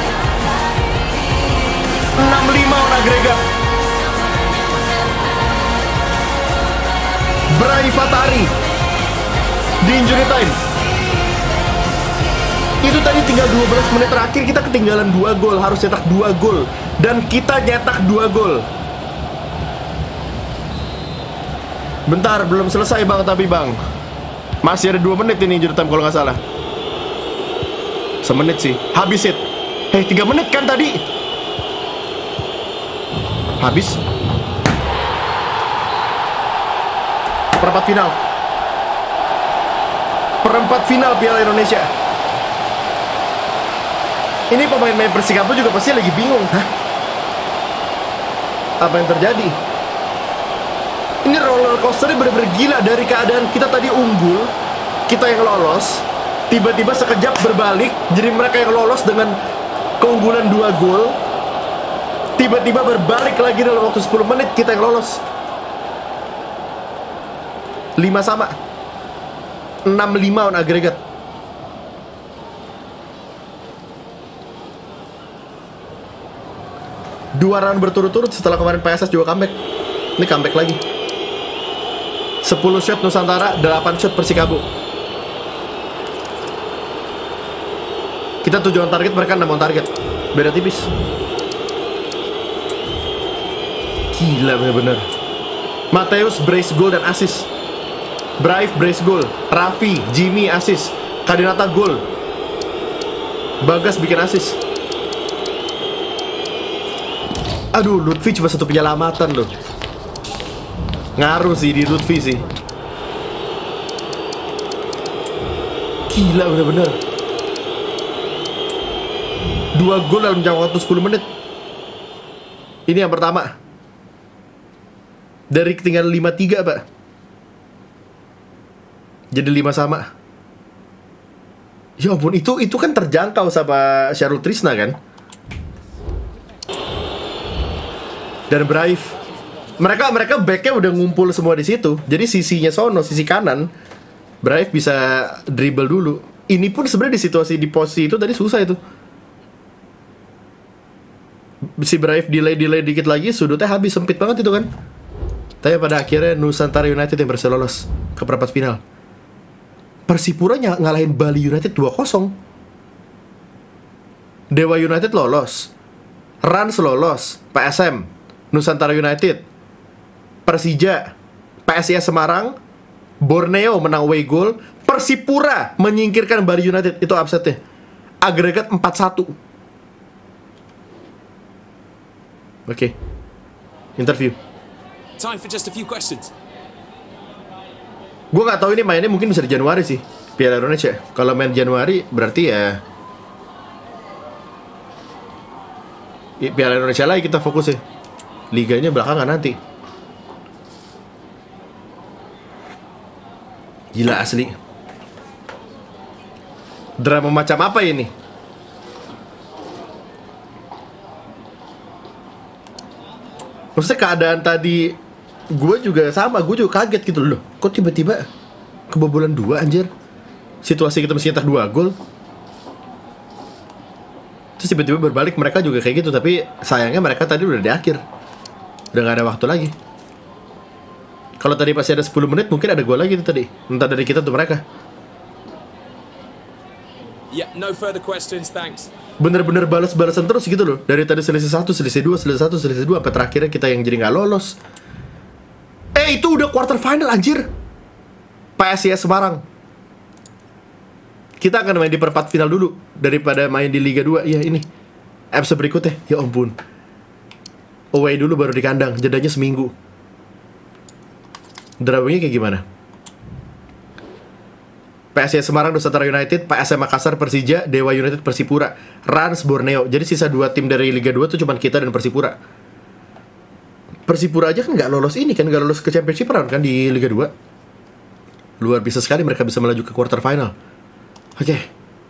enam lima on agregat. Braif Atari di injury time. Itu tadi tinggal dua belas menit terakhir kita ketinggalan dua gol, harus cetak dua gol dan kita nyetak dua gol. Bentar, belum selesai bang, tapi bang masih ada dua menit ini injury time kalau nggak salah. Semenit sih, habis it. Hei, tiga menit kan tadi. Habis. Perempat final. Perempat final Piala Indonesia. Ini pemain-pemain Persikabo juga pasti lagi bingung. Hah? Apa yang terjadi? Ini roller coasternya bener-bener gila. Dari keadaan kita tadi unggul, kita yang lolos, tiba-tiba sekejap berbalik, jadi mereka yang lolos dengan keunggulan dua gol. Tiba-tiba berbalik lagi dalam waktu sepuluh menit, kita yang lolos. lima sama. enam lima on agregat. Dua round berturut-turut setelah kemarin P S S juga comeback. Ini comeback lagi. sepuluh shot Nusantara, delapan shot Persikabo. Kita tujuan target, mereka enam on target. Beda tipis. Gila bener-bener. Mateus brace goal dan assist. Braif brace goal. Raffi, Jimmy assist. Kadinata goal. Bagas bikin assist. Aduh, Lutfi cuma satu penyelamatan loh. Ngaruh sih di Lutfi sih. Gila bener-bener. Dua gol dalam jangka waktu sepuluh menit. Ini yang pertama. Dari ketinggalan lima tiga, Pak. Jadi lima sama. Ya ampun, itu itu kan terjangkau sama Syarul Trisna kan? Dan Braif. Mereka mereka backnya udah ngumpul semua di situ. Jadi sisinya sono, sisi kanan, Braif bisa dribble dulu. Ini pun sebenarnya di situasi di posisi itu tadi susah itu. Si Braif delay-delay dikit lagi, sudutnya habis, sempit banget itu kan. Tapi pada akhirnya Nusantara United yang berhasil lolos ke perempat final. Persipura ng ngalahin Bali United dua kosong. Dewa United lolos. Rans lolos. P S M, Nusantara United, Persija, P S I S Semarang, Borneo menang away goal, Persipura menyingkirkan Bali United. Itu upsetnya. Agregat empat satu. Oke. Okay. Interview. Time for just a few questions. Gue gak tahu ini mainnya mungkin bisa di Januari sih, Piala Indonesia. Kalau main Januari berarti ya, ya Piala Indonesia lagi kita fokus ya. Liganya belakangan nanti. Gila asli. Drama macam apa ini? Maksudnya keadaan tadi gue juga sama, gue juga kaget gitu loh. Kok tiba-tiba kebobolan dua anjir? Situasi kita masih nyetak dua gol. Terus tiba-tiba berbalik mereka juga kayak gitu. Tapi sayangnya mereka tadi udah di akhir. Udah gak ada waktu lagi. Kalau tadi pasti ada sepuluh menit mungkin ada gol lagi tuh tadi. Entah dari kita tuh mereka. Yeah, no further questions, thanks. Bener-bener balas-balasan terus gitu loh. Dari tadi selisih satu, selisih dua, selisih satu, selisih dua, sampai terakhirnya kita yang jadi gak lolos. Eh itu udah quarter final anjir. P S I S Semarang. Kita akan main di perempat final dulu daripada main di Liga dua. Iya ini episode berikutnya. Ya ampun. Away dulu baru di kandang. Jedanya seminggu. Drawingnya kayak gimana? P S I S Semarang, Nusantara United, P S M Makassar, Persija, Dewa United, Persipura, Rans, Borneo. Jadi sisa dua tim dari Liga dua tuh cuma kita dan Persipura. Persipura aja kan nggak lolos ini kan, nggak lolos ke Championship round kan di Liga dua. Luar biasa sekali mereka bisa melaju ke quarter final. Oke. Okay.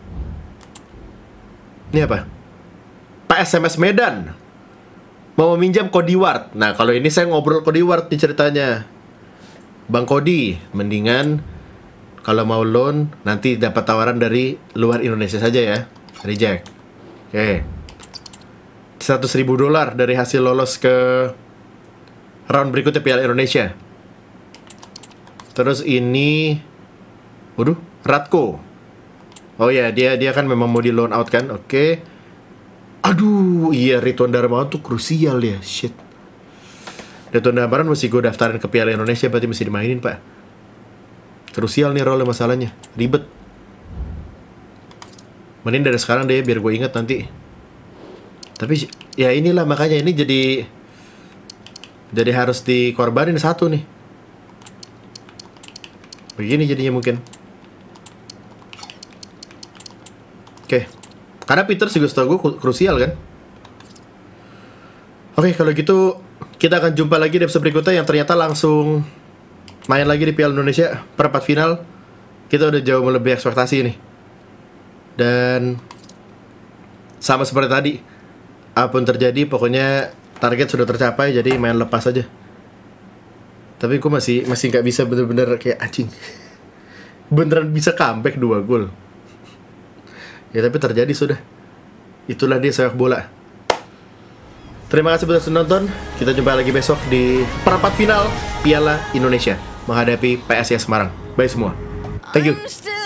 Ini apa? P S M S Medan mau meminjam Cody Ward. Nah kalau ini saya ngobrol Cody Ward nih ceritanya. Bang Cody, mendingan kalau mau loan nanti dapat tawaran dari luar Indonesia saja ya. Reject. Oke. Okay. seratus ribu dolar dari hasil lolos ke round berikutnya Piala Indonesia. Terus ini, waduh, Ratko. Oh ya, dia dia kan memang mau di loan out kan. Oke. Okay. Aduh, iya Ridwan Darmawan tuh krusial ya. Shit. Ridwan Darmawan mesti gue daftarin ke Piala Indonesia, berarti mesti dimainin, Pak. Krusial nih role masalahnya. Ribet. Mending dari sekarang deh biar gue inget nanti. Tapi ya inilah makanya ini jadi Jadi harus dikorbanin satu nih. Begini jadinya mungkin. Oke. Karena Peter juga setahu gue krusial kan. Oke kalau gitu kita akan jumpa lagi di episode berikutnya yang ternyata langsung main lagi di Piala Indonesia perempat final. Kita udah jauh melebihi ekspektasi nih. Dan sama seperti tadi, apapun terjadi pokoknya target sudah tercapai, jadi main lepas aja. Tapi gue masih masih nggak bisa bener-bener kayak anjing. Beneran bisa comeback dua gol. Ya tapi terjadi sudah. Itulah dia sepak bola. Terima kasih sudah nonton. Kita jumpa lagi besok di perempat final Piala Indonesia menghadapi P S I S Semarang. Bye semua. Thank you.